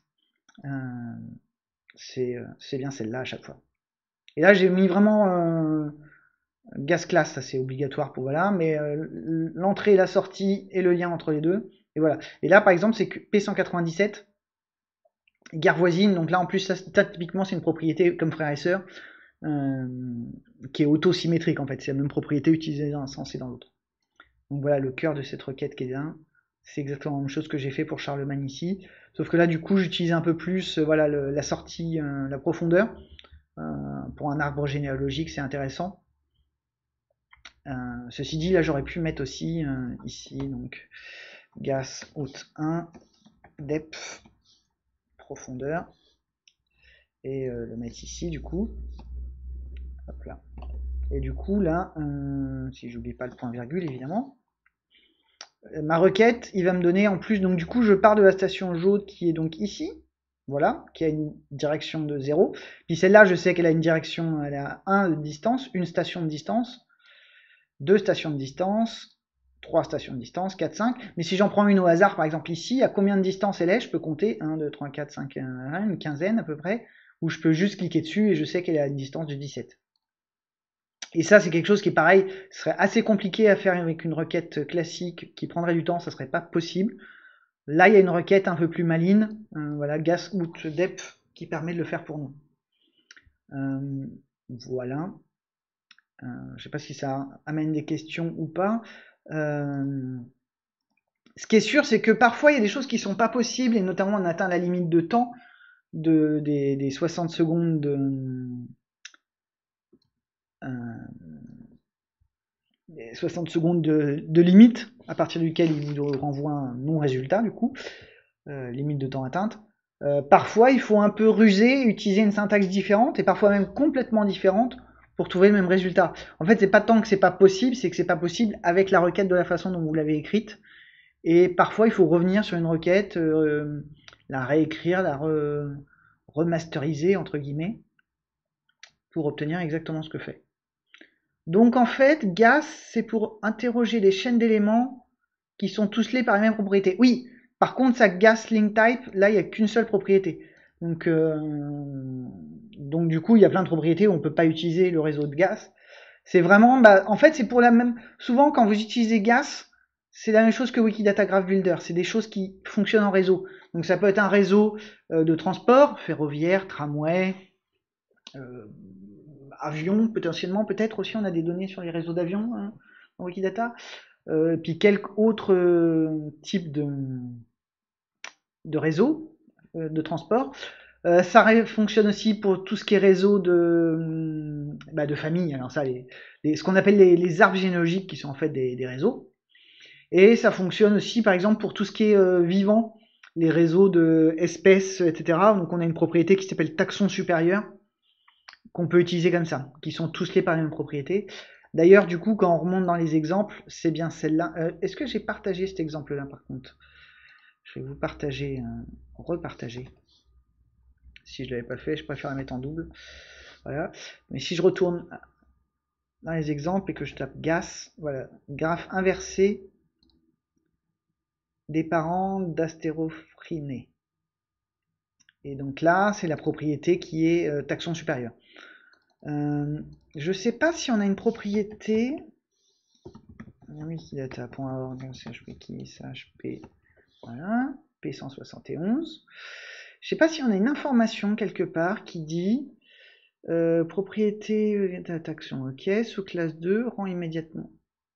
C'est bien celle-là à chaque fois. Et là, j'ai mis vraiment GAS Class, ça c'est obligatoire pour voilà, mais l'entrée, la sortie et le lien entre les deux. Et voilà. Et là, par exemple, c'est que P197, gare voisine. Donc là, en plus, ça typiquement, c'est une propriété comme frère et sœur qui est auto-symétrique en fait. C'est la même propriété utilisée dans un sens et dans l'autre. Donc voilà le cœur de cette requête qui est là. C'est exactement la même chose que j'ai fait pour Charlemagne ici. Sauf que là, du coup, j'utilise un peu plus voilà, la sortie, la profondeur. Pour un arbre généalogique, c'est intéressant. Ceci dit, là, j'aurais pu mettre aussi ici, donc gas haute 1, depth, profondeur, et le mettre ici, du coup. Hop là. Et du coup, là, si j'oublie pas le point virgule, évidemment, ma requête, il va me donner en plus, donc du coup, je pars de la station jaune qui est donc ici, voilà, qui a une direction de 0. Puis celle-là, je sais qu'elle a une direction, elle a 1 de distance, une station de distance, 2 stations de distance, 3 stations de distance, 4, 5. Mais si j'en prends une au hasard, par exemple ici, à combien de distance elle est, je peux compter 1, 2, 3, 4, 5, 1, une quinzaine à peu près, où je peux juste cliquer dessus et je sais qu'elle est à une distance de 17. Et ça, c'est quelque chose qui est pareil, ce serait assez compliqué à faire avec une requête classique qui prendrait du temps, ça serait pas possible. Là, il y a une requête un peu plus maligne, voilà, gas out depth, qui permet de le faire pour nous. Voilà. Je ne sais pas si ça amène des questions ou pas. Ce qui est sûr, c'est que parfois, il y a des choses qui ne sont pas possibles, et notamment on atteint la limite de temps des 60 secondes des 60 secondes de limite, à partir duquel il vous renvoie un non-résultat, du coup, limite de temps atteinte. Parfois, il faut un peu ruser, utiliser une syntaxe différente, et parfois même complètement différente, pour trouver le même résultat. En fait, c'est pas tant que c'est pas possible, c'est que c'est pas possible avec la requête de la façon dont vous l'avez écrite. Et parfois, il faut revenir sur une requête, la réécrire, remasterisé, entre guillemets, pour obtenir exactement ce que fait. Donc en fait, GAS, c'est pour interroger des chaînes d'éléments qui sont tous liés par les mêmes propriétés. Oui, par contre, ça GAS link type, là, il n'y a qu'une seule propriété. Donc du coup, il y a plein de propriétés où on ne peut pas utiliser le réseau de GAS. C'est vraiment, en fait, c'est pour la même. Souvent, quand vous utilisez GAS, c'est la même chose que Wikidata Graph Builder. C'est des choses qui fonctionnent en réseau. Donc ça peut être un réseau de transport, ferroviaire, tramway, avion, potentiellement, peut-être aussi, on a des données sur les réseaux d'avions hein, dans Wikidata. Puis quelques autres types de réseaux de transport. Ça fonctionne aussi pour tout ce qui est réseau de famille. Alors ça, ce qu'on appelle les arbres généalogiques qui sont en fait des réseaux. Et ça fonctionne aussi, par exemple, pour tout ce qui est vivant, les réseaux de espèces, etc. Donc on a une propriété qui s'appelle taxon supérieur, qu'on peut utiliser comme ça, qui sont tous liés par les mêmes propriétés. D'ailleurs, du coup, quand on remonte dans les exemples, c'est bien celle-là. Est-ce que j'ai partagé cet exemple-là, par contre? Je vais vous partager, repartager. Si je ne l'avais pas fait, je préfère la mettre en double. Voilà. Mais si je retourne dans les exemples et que je tape GAS, voilà, graphe inversé des parents d'astérophriné. Et donc là, c'est la propriété qui est taxon supérieur. Je ne sais pas si on a une propriété. Wikidata.org, chp qui, chp, voilà, p171. Je ne sais pas si on a une information quelque part qui dit propriété taxon, ok, sous classe 2, rend immédiatement.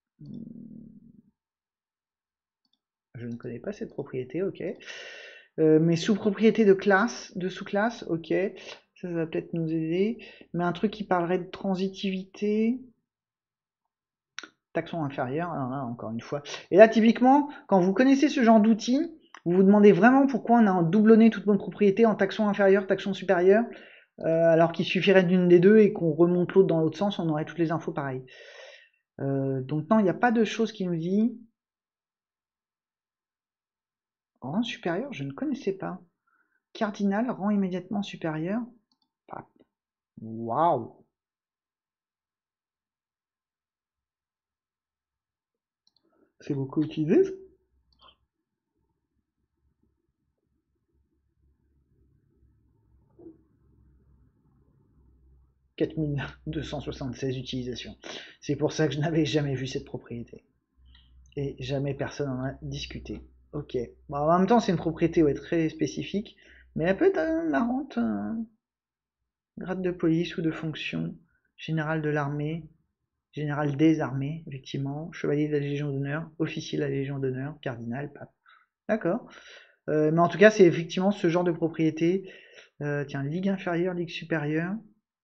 Je ne connais pas cette propriété, ok. Mais sous propriété de classe, de sous-classe, ok. Ça va peut-être nous aider. Mais un truc qui parlerait de transitivité. Taxon inférieur, alors là, encore une fois. Et là, typiquement, quand vous connaissez ce genre d'outils, vous vous demandez vraiment pourquoi on a doublonné toute notre propriété en taxon inférieur, taxon supérieur, alors qu'il suffirait d'une des deux et qu'on remonte l'autre dans l'autre sens, on aurait toutes les infos pareilles. Donc non, il n'y a pas de chose qui nous dit rang supérieur, je ne connaissais pas. Cardinal, rang immédiatement supérieur. Waouh! C'est beaucoup utilisé. 4276 utilisations. C'est pour ça que je n'avais jamais vu cette propriété. Et jamais personne en a discuté. Ok. Bon, en même temps, c'est une propriété ouais, très spécifique, mais elle peut être marrante. Grade de police ou de fonction, général de l'armée, général des armées, effectivement, chevalier de la Légion d'honneur, officier de la Légion d'honneur, cardinal, pape. D'accord. Mais en tout cas, c'est effectivement ce genre de propriété. Tiens, ligue inférieure, ligue supérieure.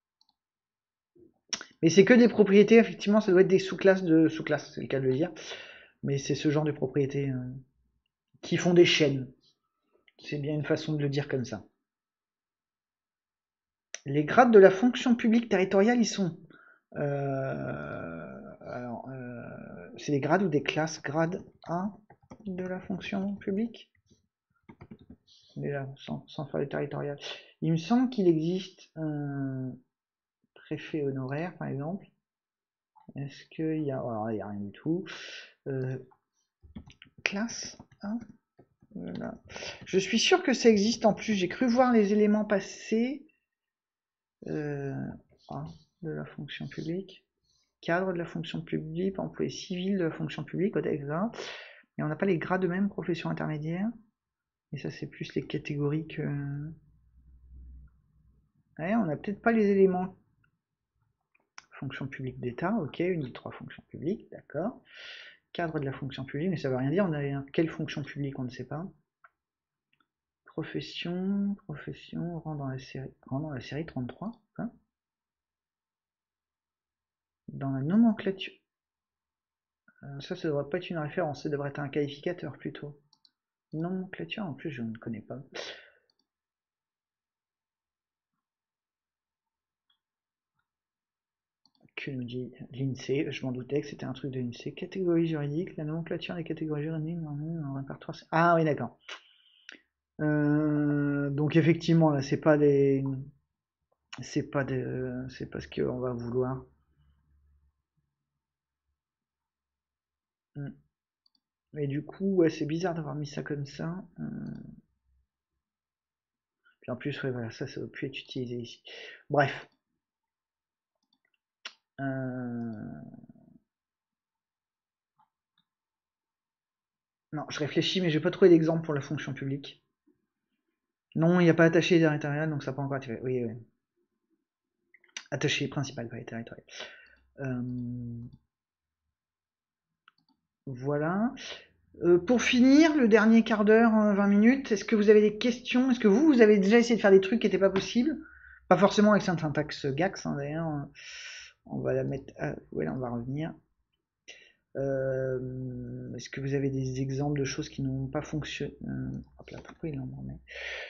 Mais c'est que des propriétés, effectivement, ça doit être des sous-classes de sous-classes, c'est le cas de le dire. Mais c'est ce genre de propriétés qui font des chaînes. C'est bien une façon de le dire comme ça. Les grades de la fonction publique territoriale, ils sont. Alors, c'est des grades ou des classes? Grade 1 de la fonction publique? Déjà, sans faire le territorial. Il me semble qu'il existe un préfet honoraire, par exemple. Est-ce qu'il y a. Alors, il n'y a rien du tout. Classe 1. Voilà. Je suis sûr que ça existe en plus. J'ai cru voir les éléments passer. De la fonction publique. Cadre de la fonction publique, employé civil de la fonction publique, etc. Et on n'a pas les grades de même, profession intermédiaire. Et ça, c'est plus les catégories que. Ouais, on n'a peut-être pas les éléments. Fonction publique d'État, ok, une des trois fonctions publiques, d'accord. Cadre de la fonction publique, mais ça veut rien dire, on a quelle fonction publique, on ne sait pas. Profession, rang dans la série 33. Hein, dans la nomenclature. Ça devrait pas être une référence, ça devrait être un qualificateur plutôt. Nomenclature, en plus, je ne connais pas. Que nous dit l'INSEE, je m'en doutais que c'était un truc de l'INSEE. Catégorie juridique, la nomenclature des catégories juridiques dans un répertoire. Ah oui, d'accord. Donc effectivement, là, c'est pas ce qu'on va vouloir. Mm. Et du coup, ouais, c'est bizarre d'avoir mis ça comme ça. Puis en plus, ouais, voilà, ça va plus être utilisé ici. Bref. Non, je réfléchis, mais j'ai pas trouvé d'exemple pour la fonction publique. Non, il n'y a pas attaché territorial, donc ça n'a pas encore été fait. Oui, oui. Attaché principal, pas territorial. Voilà. Pour finir, le dernier quart d'heure, 20 minutes, est-ce que vous avez des questions? Est-ce que vous avez déjà essayé de faire des trucs qui n'étaient pas possibles? Pas forcément avec syntaxe GAX, hein, d'ailleurs. On va la mettre à... Ouais, on va revenir. Est-ce que vous avez des exemples de choses qui n'ont pas fonctionné? Hop là, pourquoi il en remet?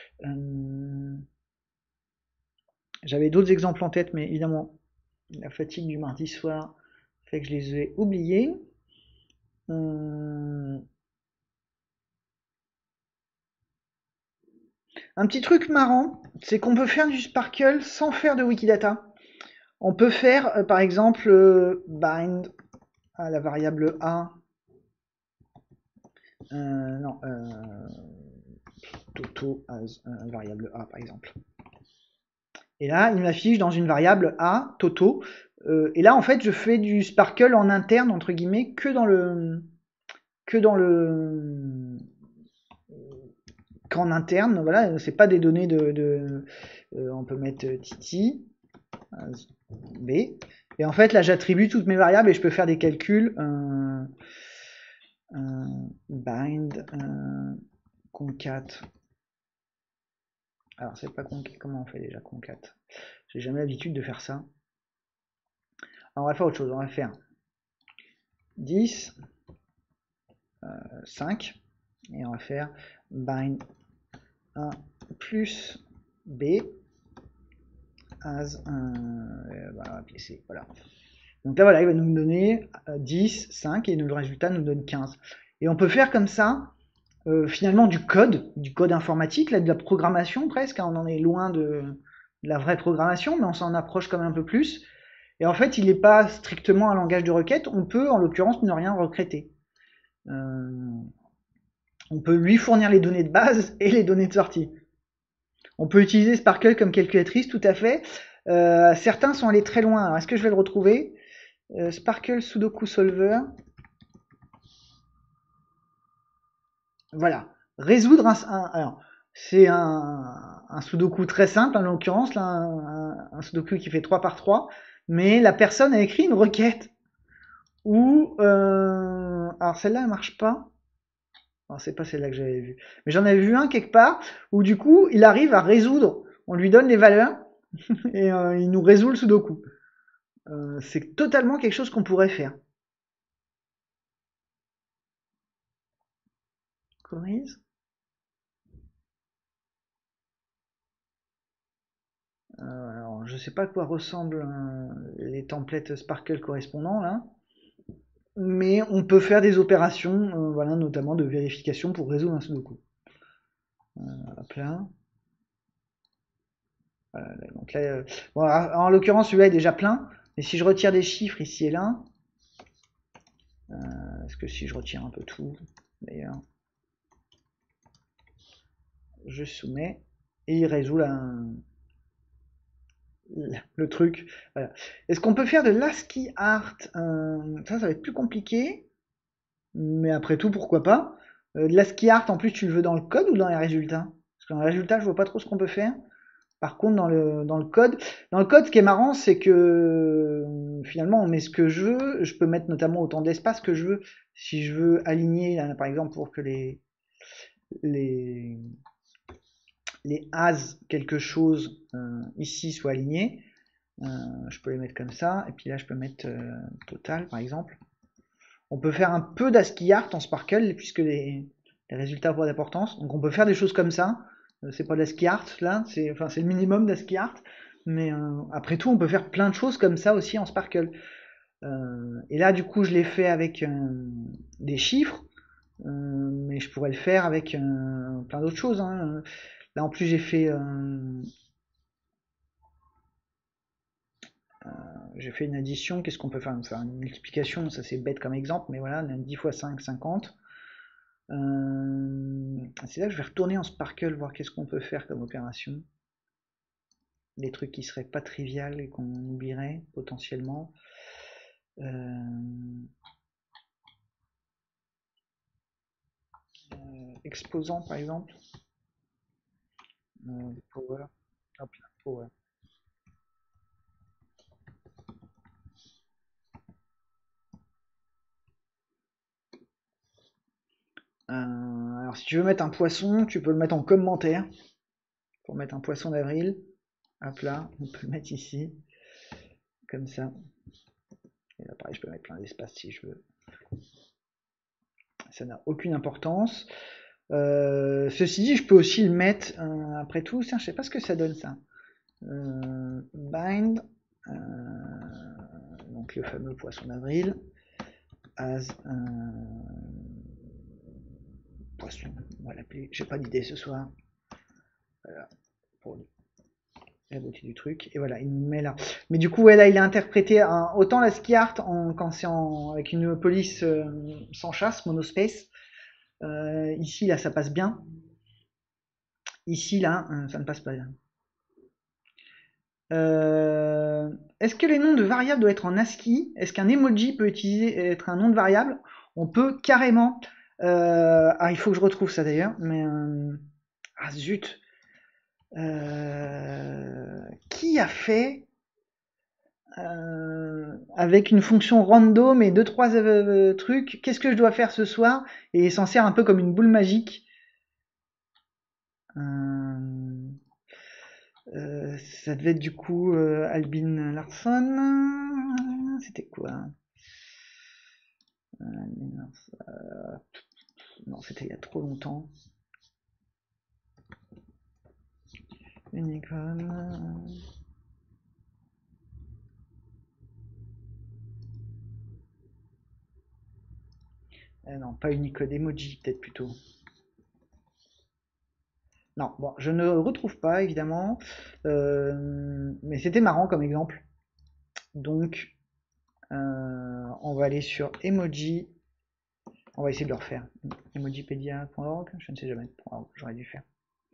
J'avais d'autres exemples en tête, mais évidemment, la fatigue du mardi soir fait que je les ai oubliés. Un petit truc marrant, c'est qu'on peut faire du Sparkle sans faire de Wikidata. On peut faire, par exemple, bind à la variable A. Non, Toto as variable A, par exemple. Et là, il m'affiche dans une variable A, Toto. Et là, en fait, je fais du Sparkle en interne, entre guillemets, qu'en interne. Voilà, c'est pas des données on peut mettre Titi, B. Et en fait, là, j'attribue toutes mes variables et je peux faire des calculs. Bind, concat. Alors, c'est pas concat. Comment on fait déjà concat? J'ai jamais l'habitude de faire ça. Alors, on va faire autre chose. On va faire 10, 5. Et on va faire bind 1 plus B as voilà, PC, voilà. Donc là voilà, il va nous donner 10, 5 et le résultat nous donne 15. Et on peut faire comme ça finalement du code informatique, là, de la programmation presque, hein, on en est loin de la vraie programmation, mais on s'en approche quand même un peu plus. Et en fait, il n'est pas strictement un langage de requête, on peut en l'occurrence ne rien requêter. On peut lui fournir les données de base et les données de sortie. On peut utiliser Sparkle comme calculatrice, tout à fait. Certains sont allés très loin. Est-ce que je vais le retrouver? Sparkle Sudoku Solver. Voilà. Résoudre alors, c'est un Sudoku très simple, en l'occurrence, là, un Sudoku qui fait 3 par 3. Mais la personne a écrit une requête où... alors celle-là, elle marche pas. Alors, c'est pas celle-là que j'avais vue. Mais j'en avais vu un quelque part où du coup, il arrive à résoudre. On lui donne les valeurs et il nous résout le Sudoku. C'est totalement quelque chose qu'on pourrait faire. Corise. Alors, je sais pas à quoi ressemblent les templates Sparkle correspondants là, mais on peut faire des opérations, voilà, notamment de vérification pour résoudre un Sudoku. Hop là. Voilà, donc là, bon, en l'occurrence, celui-là est déjà plein, mais si je retire des chiffres ici et là, est-ce que si je retire un peu tout, d'ailleurs, je soumets et il résout le truc. Voilà. Est-ce qu'on peut faire de l'ASCII art? Ça va être plus compliqué, mais après tout, pourquoi pas. De l'ASCII art, en plus, tu le veux dans le code ou dans les résultats? Parce que dans les résultats, je vois pas trop ce qu'on peut faire. Par contre, dans le code, ce qui est marrant, c'est que finalement, on met ce que je veux. Je peux mettre notamment autant d'espace que je veux. Si je veux aligner, là, par exemple, pour que les, les as quelque chose ici soient alignés, je peux les mettre comme ça. Et puis là, je peux mettre total, par exemple. On peut faire un peu d'ASCII art en Sparkle, puisque les résultats voient d'importance. Donc on peut faire des choses comme ça. C'est pas de l'ASCII art, là, c'est le minimum d'ASCII art. Mais après tout, on peut faire plein de choses comme ça aussi en Sparkle. Et là, du coup, je l'ai fait avec des chiffres. Mais je pourrais le faire avec plein d'autres choses, hein. Là en plus j'ai fait une addition. Qu'est-ce qu'on peut faire? On peut faire une multiplication, ça c'est bête comme exemple, mais voilà, 10 fois 5, 50. C'est là que je vais retourner en Sparkle, voir qu'est-ce qu'on peut faire comme opération. Des trucs qui seraient pas triviales et qu'on oublierait potentiellement. Exposant par exemple. Power. Hop là, power. Alors si tu veux mettre un poisson, tu peux le mettre en commentaire. Pour mettre un poisson d'avril. Hop là, on peut le mettre ici. Comme ça. Et là pareil, je peux mettre plein d'espace si je veux. Ça n'a aucune importance. Ceci dit, je peux aussi le mettre, après tout, je sais pas ce que ça donne ça. Bind, donc le fameux poisson d'avril, as poisson, on va l'appeler, j'ai pas d'idée ce soir. Voilà, pour la beauté du truc. Et voilà, il me met là. Mais du coup, ouais, là, il a interprété autant la ski art quand c'est avec une police sans chasse, monospace. Ici, là, ça passe bien. Ici, là, ça ne passe pas bien. Est-ce que les noms de variables doivent être en ASCII? Est-ce qu'un emoji peut être un nom de variable? On peut carrément. Il faut que je retrouve ça d'ailleurs. Mais ah zut. Qui a fait avec une fonction random et deux trois trucs? Qu'est-ce que je dois faire ce soir? Et il s'en sert un peu comme une boule magique. Ça devait être du coup Albin Larsson. C'était quoi? Non, c'était il y a trop longtemps. Unicode. Non, pas Unicode, Emoji peut-être plutôt. Non, bon, je ne retrouve pas évidemment, mais c'était marrant comme exemple. Donc, on va aller sur Emoji. On va essayer de le refaire. Emojipedia.org, je ne sais jamais. J'aurais dû faire.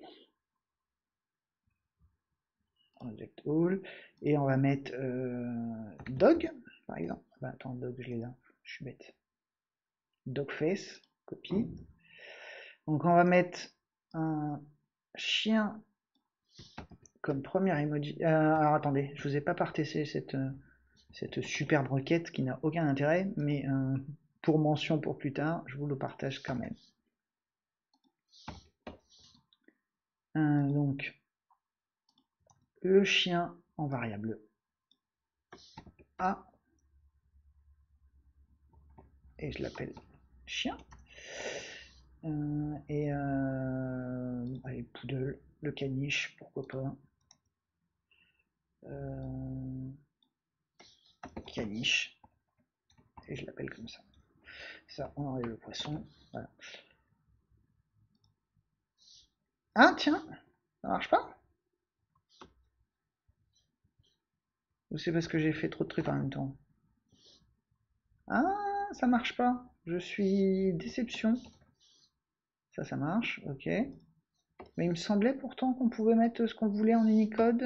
Object All. Et on va mettre Dog, par exemple. Bah, attends, Dog, je l'ai là. Je suis bête. Dogface, copie. Donc on va mettre un chien comme premier emoji. Alors attendez, je vous ai pas partagé cette superbe requête qui n'a aucun intérêt, mais pour mention pour plus tard, je vous le partage quand même. Donc le chien en variable A, et je l'appelle chien. Allez, poodle, le caniche, pourquoi pas. Caniche, et je l'appelle comme ça. Ça, on enlève le poisson. Voilà. Ah, tiens, ça marche pas? Ou c'est parce que j'ai fait trop de trucs en même temps? Ah, ça marche pas. Je suis déception. Ça marche, ok. Mais il me semblait pourtant qu'on pouvait mettre ce qu'on voulait en Unicode.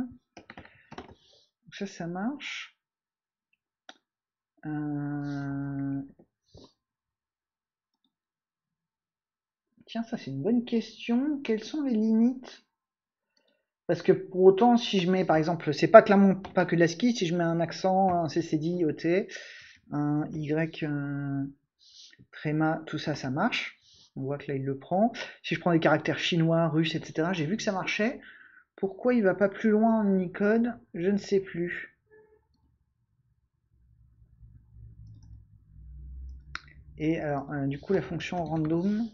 Donc ça marche. Tiens, ça c'est une bonne question. Quelles sont les limites? Parce que pour autant, si je mets par exemple, c'est pas clairement pas que de l'ASCII, si je mets un accent, un CCD, OT, un Y, tréma, tout ça, ça marche. On voit que là il le prend. Si je prends des caractères chinois, russes, etc., j'ai vu que ça marchait. Pourquoi il va pas plus loin en Unicode? Je ne sais plus. Et alors, du coup, la fonction random,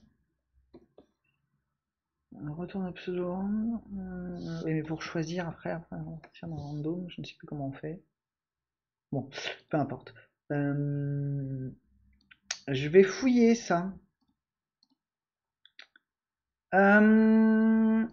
retourne un pseudo random. Oui, mais pour choisir après, on va dans random, je ne sais plus comment on fait. Bon, peu importe. Je vais fouiller ça. Un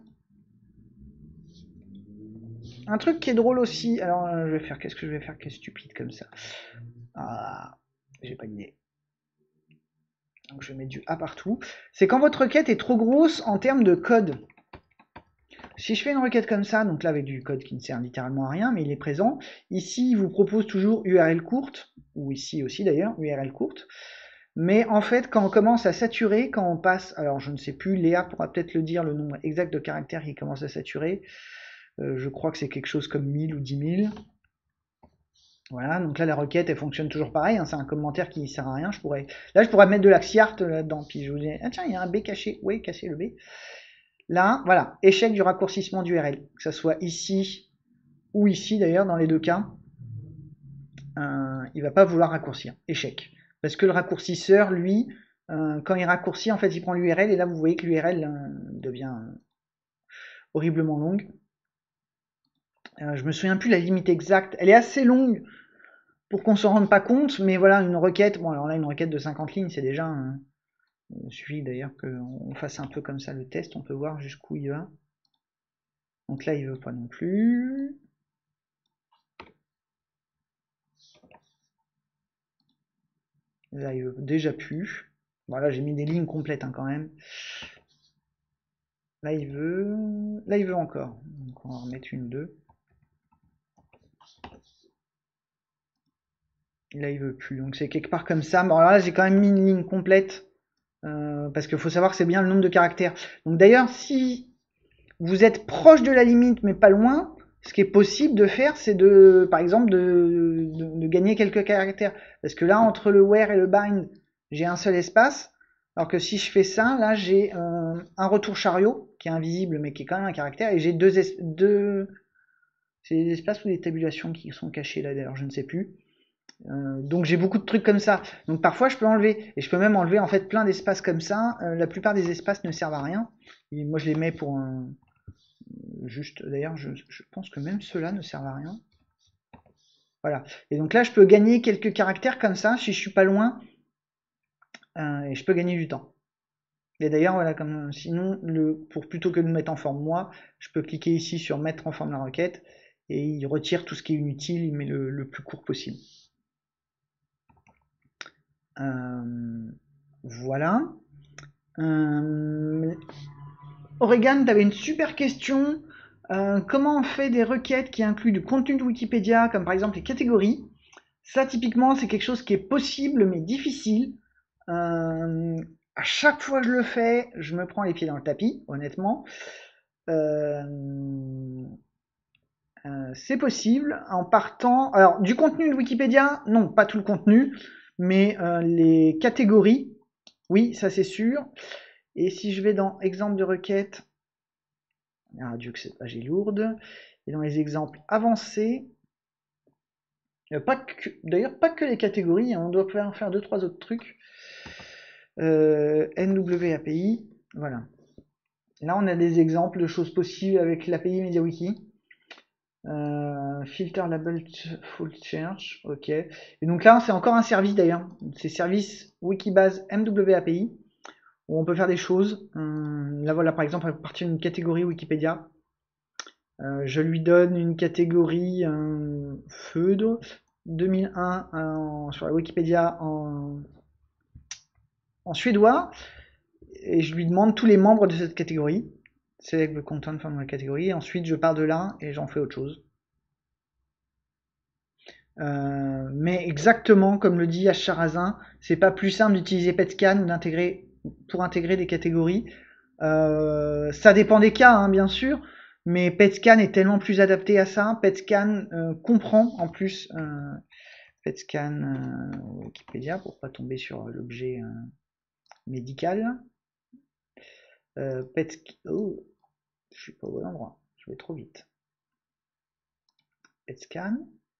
truc qui est drôle aussi. Alors, je vais faire. Qu'est-ce que je vais faire qui est stupide comme ça? Ah, j'ai pas d'idée. Donc, je vais mettre du A partout. C'est quand votre requête est trop grosse en termes de code. Si je fais une requête comme ça, donc là avec du code qui ne sert littéralement à rien, mais il est présent, ici il vous propose toujours URL courte, ou ici aussi d'ailleurs, URL courte. Mais en fait, quand on commence à saturer, quand on passe, alors je ne sais plus, Léa pourra peut-être le dire, le nombre exact de caractères qui commence à saturer. Je crois que c'est quelque chose comme 1000 ou 10 000. Voilà, donc là la requête elle fonctionne toujours pareil, hein, c'est un commentaire qui ne sert à rien. Là je pourrais mettre de l'axiart là-dedans, puis je vous dis, ah tiens, il y a un B caché, oui, cassez le B. Là, voilà, échec du raccourcissement d'URL, que ce soit ici ou ici d'ailleurs, dans les deux cas, il va pas vouloir raccourcir, échec. Parce que le raccourcisseur, lui, quand il raccourcit, en fait, il prend l'URL, et là vous voyez que l'URL devient horriblement longue. Je me souviens plus la limite exacte, elle est assez longue pour qu'on s'en rende pas compte, mais voilà, une requête, bon alors là une requête de 50 lignes, c'est déjà il suffit d'ailleurs qu'on fasse un peu comme ça le test, on peut voir jusqu'où il va. Donc là il veut pas non plus. Là il veut déjà plus. Voilà, j'ai mis des lignes complètes hein, quand même. Là il veut encore. Donc on va remettre une 2. Là il veut plus. Donc c'est quelque part comme ça. Bon alors là j'ai quand même mis une ligne complète. Parce qu'il faut savoir que c'est bien le nombre de caractères. Donc d'ailleurs si vous êtes proche de la limite mais pas loin, ce qui est possible de faire, c'est de, par exemple, de gagner quelques caractères. Parce que là, entre le where et le bind, j'ai un seul espace. Alors que si je fais ça, là, j'ai un retour chariot, qui est invisible, mais qui est quand même un caractère, et j'ai deux c'est des espaces ou des tabulations qui sont cachés là, d'ailleurs, je ne sais plus. Donc j'ai beaucoup de trucs comme ça. Donc parfois je peux enlever, et je peux même enlever en fait plein d'espaces comme ça. La plupart des espaces ne servent à rien. Et moi je les mets pour un, juste, d'ailleurs, je pense que même ceux-là ne servent à rien. Voilà. Et donc là, je peux gagner quelques caractères comme ça, si je suis pas loin, et je peux gagner du temps. Et d'ailleurs, voilà, comme sinon, pour plutôt que de me mettre en forme moi, je peux cliquer ici sur mettre en forme la requête, et il retire tout ce qui est inutile, il met le plus court possible. Voilà. Oregon, tu avais une super question. Comment on fait des requêtes qui incluent du contenu de Wikipédia, comme par exemple les catégories? Ça, typiquement, c'est quelque chose qui est possible, mais difficile. À chaque fois que je le fais, je me prends les pieds dans le tapis, honnêtement. Euh, c'est possible en partant. Alors, du contenu de Wikipédia, non, pas tout le contenu, mais les catégories, oui, ça c'est sûr. Et si je vais dans exemple de requête, ah Dieu que cette page est lourde, et dans les exemples avancés, d'ailleurs pas que les catégories, hein, on doit pouvoir faire deux trois autres trucs. NW voilà. Là on a des exemples de choses possibles avec l'API MediaWiki. Filter label full search, ok. Et donc là c'est encore un service d'ailleurs, c'est service Wikibase MWAPI où on peut faire des choses. Là voilà par exemple à partir d'une catégorie Wikipédia, je lui donne une catégorie FEUD 2001 sur la Wikipédia en suédois et je lui demande tous les membres de cette catégorie. Select the content from la catégorie. Et ensuite, je pars de là et j'en fais autre chose. Mais exactement comme le dit Acharazin, c'est pas plus simple d'utiliser PetScan ou d'intégrer pour intégrer des catégories. Ça dépend des cas, hein, bien sûr, mais PetScan est tellement plus adapté à ça. PetScan comprend en plus PetScan Wikipédia pour pas tomber sur l'objet médical. Oh, je suis pas au bon endroit, je vais trop vite. PetScan.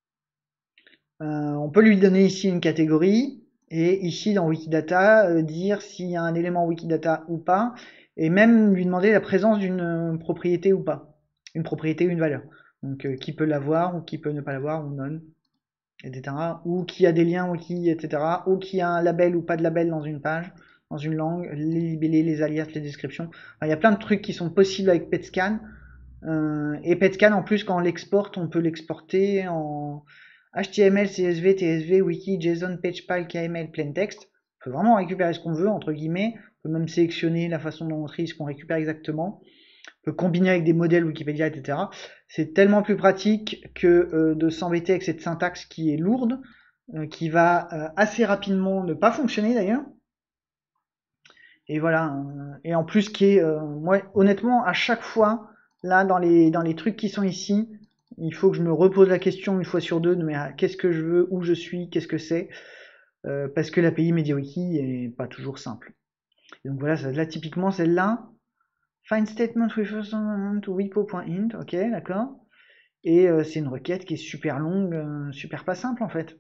On peut lui donner ici une catégorie et ici dans Wikidata dire s'il y a un élément Wikidata ou pas et même lui demander la présence d'une propriété ou pas, une propriété ou une valeur. Donc qui peut l'avoir ou qui peut ne pas l'avoir ou non, etc. Ou qui a des liens wiki, etc. Ou qui a un label ou pas de label dans une page. dans une langue, les libellés, les alias, les descriptions. Enfin, il y a plein de trucs qui sont possibles avec PetScan. Et PetScan, en plus, quand on l'exporte, on peut l'exporter en HTML, CSV, TSV, Wiki, JSON, PageFile, KML, plaintext. On peut vraiment récupérer ce qu'on veut, entre guillemets. On peut même sélectionner la façon dont on trie ce qu'on récupère exactement. On peut combiner avec des modèles Wikipédia, etc. C'est tellement plus pratique que de s'embêter avec cette syntaxe qui est lourde, qui va assez rapidement ne pas fonctionner d'ailleurs. Et voilà. Et en plus, qui est, moi, honnêtement, à chaque fois, là, dans les trucs qui sont ici, il faut que je me repose la question une fois sur deux de mais qu'est-ce que je veux, où je suis, qu'est-ce que c'est, parce que l'API MediaWiki est pas toujours simple. Et donc voilà, là typiquement celle-là, find statement refers to repo.int, ok, d'accord. Et c'est une requête qui est super longue, super pas simple en fait.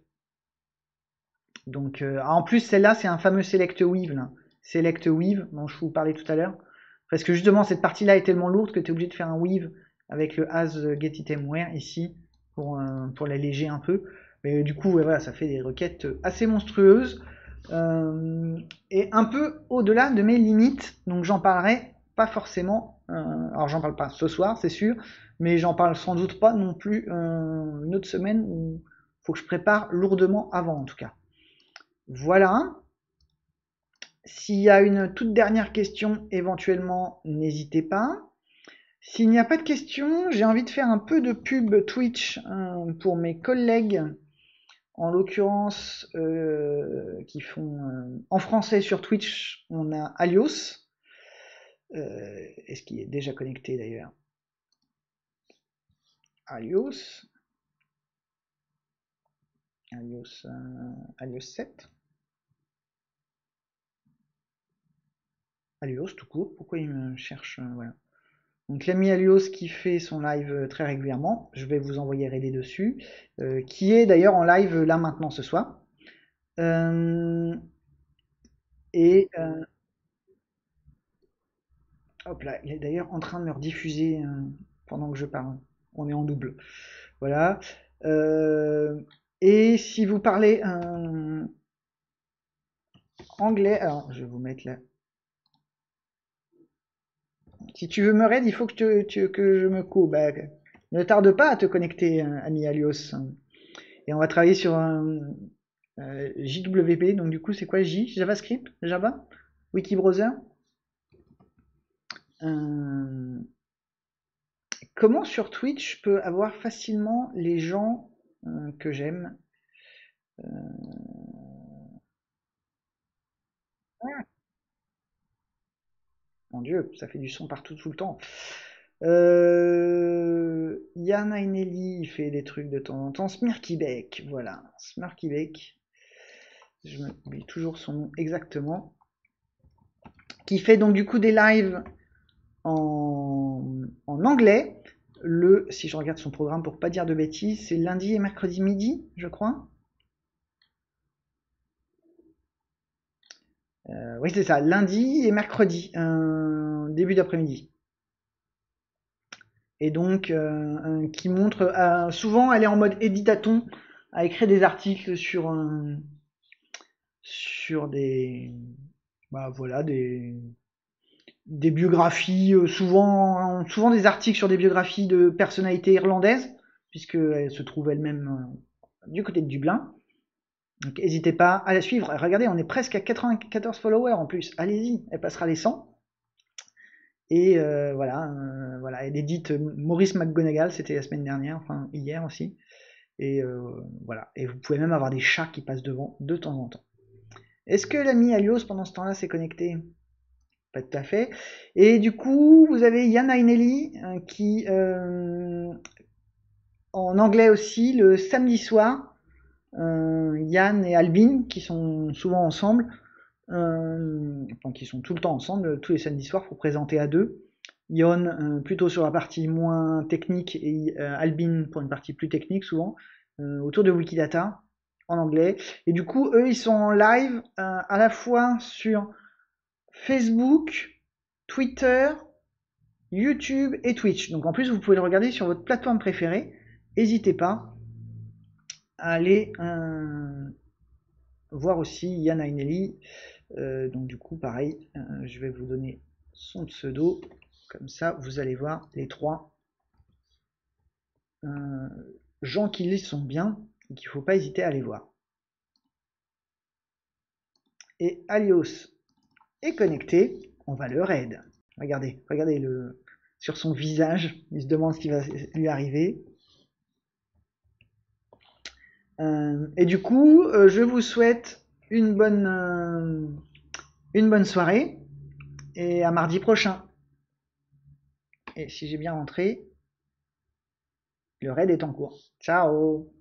Donc en plus celle-là c'est un fameux select weave là. Select weave dont je vous parlais tout à l'heure. Parce que justement cette partie-là est tellement lourde que tu es obligé de faire un weave avec le as getItemWhere ici pour l'alléger un peu. Mais du coup ouais, voilà, ça fait des requêtes assez monstrueuses et un peu au-delà de mes limites. Donc j'en parlerai pas forcément. Alors j'en parle pas ce soir c'est sûr, mais j'en parle sans doute pas non plus une autre semaine où faut que je prépare lourdement avant en tout cas. Voilà. S'il y a une toute dernière question, éventuellement, n'hésitez pas. S'il n'y a pas de questions, j'ai envie de faire un peu de pub Twitch pour mes collègues, en l'occurrence, qui font en français sur Twitch, on a Alios. Est-ce qu'il est déjà connecté d'ailleurs? Alios. Alios 7. Alios tout court, pourquoi il me cherche voilà. Donc l'ami Alios qui fait son live très régulièrement, je vais vous envoyer RD dessus, qui est d'ailleurs en live là maintenant ce soir. Euh, et hop là, il est d'ailleurs en train de me rediffuser pendant que je parle. On est en double. Voilà. Euh, et si vous parlez anglais, alors je vais vous mettre là. Si tu veux me raid, il faut que je me coupe. Bah, ne tarde pas à te connecter, ami Alios. Et on va travailler sur un JWP. Donc du coup, c'est quoi J? JavaScript? Java? Wikibrowser? Euh, Comment sur Twitch je peux avoir facilement les gens que j'aime? Ah, mon Dieu, ça fait du son partout tout le temps. Yann Ainelli, il fait des trucs de temps en temps. Smirkybeck, voilà. Smirkybeck, je me oublie toujours son nom exactement. Qui fait donc du coup des lives en anglais. Si je regarde son programme pour pas dire de bêtises, c'est lundi et mercredi midi, je crois. Oui, c'est ça, lundi et mercredi, début d'après-midi. Et donc, qui montre, souvent, elle est en mode éditaton, à écrire des articles sur bah voilà, des biographies, souvent des articles sur des biographies de personnalités irlandaises, puisqu'elle se trouve elle-même du côté de Dublin. Donc n'hésitez pas à la suivre. Regardez, on est presque à 94 followers en plus. Allez-y, elle passera les 100. Et voilà, elle édite Maurice McGonagall, c'était la semaine dernière, enfin hier aussi. Et voilà, et vous pouvez même avoir des chats qui passent devant de temps en temps. Est-ce que l'ami Alios pendant ce temps-là s'est connecté? Pas tout à fait. Et du coup, vous avez Yann Ainelli qui, en anglais aussi, le samedi soir, Yann et Albin, qui sont souvent ensemble, enfin qui sont tout le temps ensemble, tous les samedis soirs pour présenter à deux. Yon plutôt sur la partie moins technique et Albin pour une partie plus technique souvent, autour de Wikidata en anglais. Et du coup, eux, ils sont en live à la fois sur Facebook, Twitter, YouTube et Twitch. Donc en plus, vous pouvez le regarder sur votre plateforme préférée. N'hésitez pas à aller voir aussi Yann Ainelli Donc du coup, pareil, je vais vous donner son pseudo. Comme ça, vous allez voir les trois gens qui les sont bien et qu'il ne faut pas hésiter à aller voir. Et Alios est connecté, on va le raid. Regardez, regardez sur son visage, il se demande ce qui va lui arriver. Et du coup, je vous souhaite une bonne soirée et à mardi prochain. Et si j'ai bien rentré, le raid est en cours. Ciao!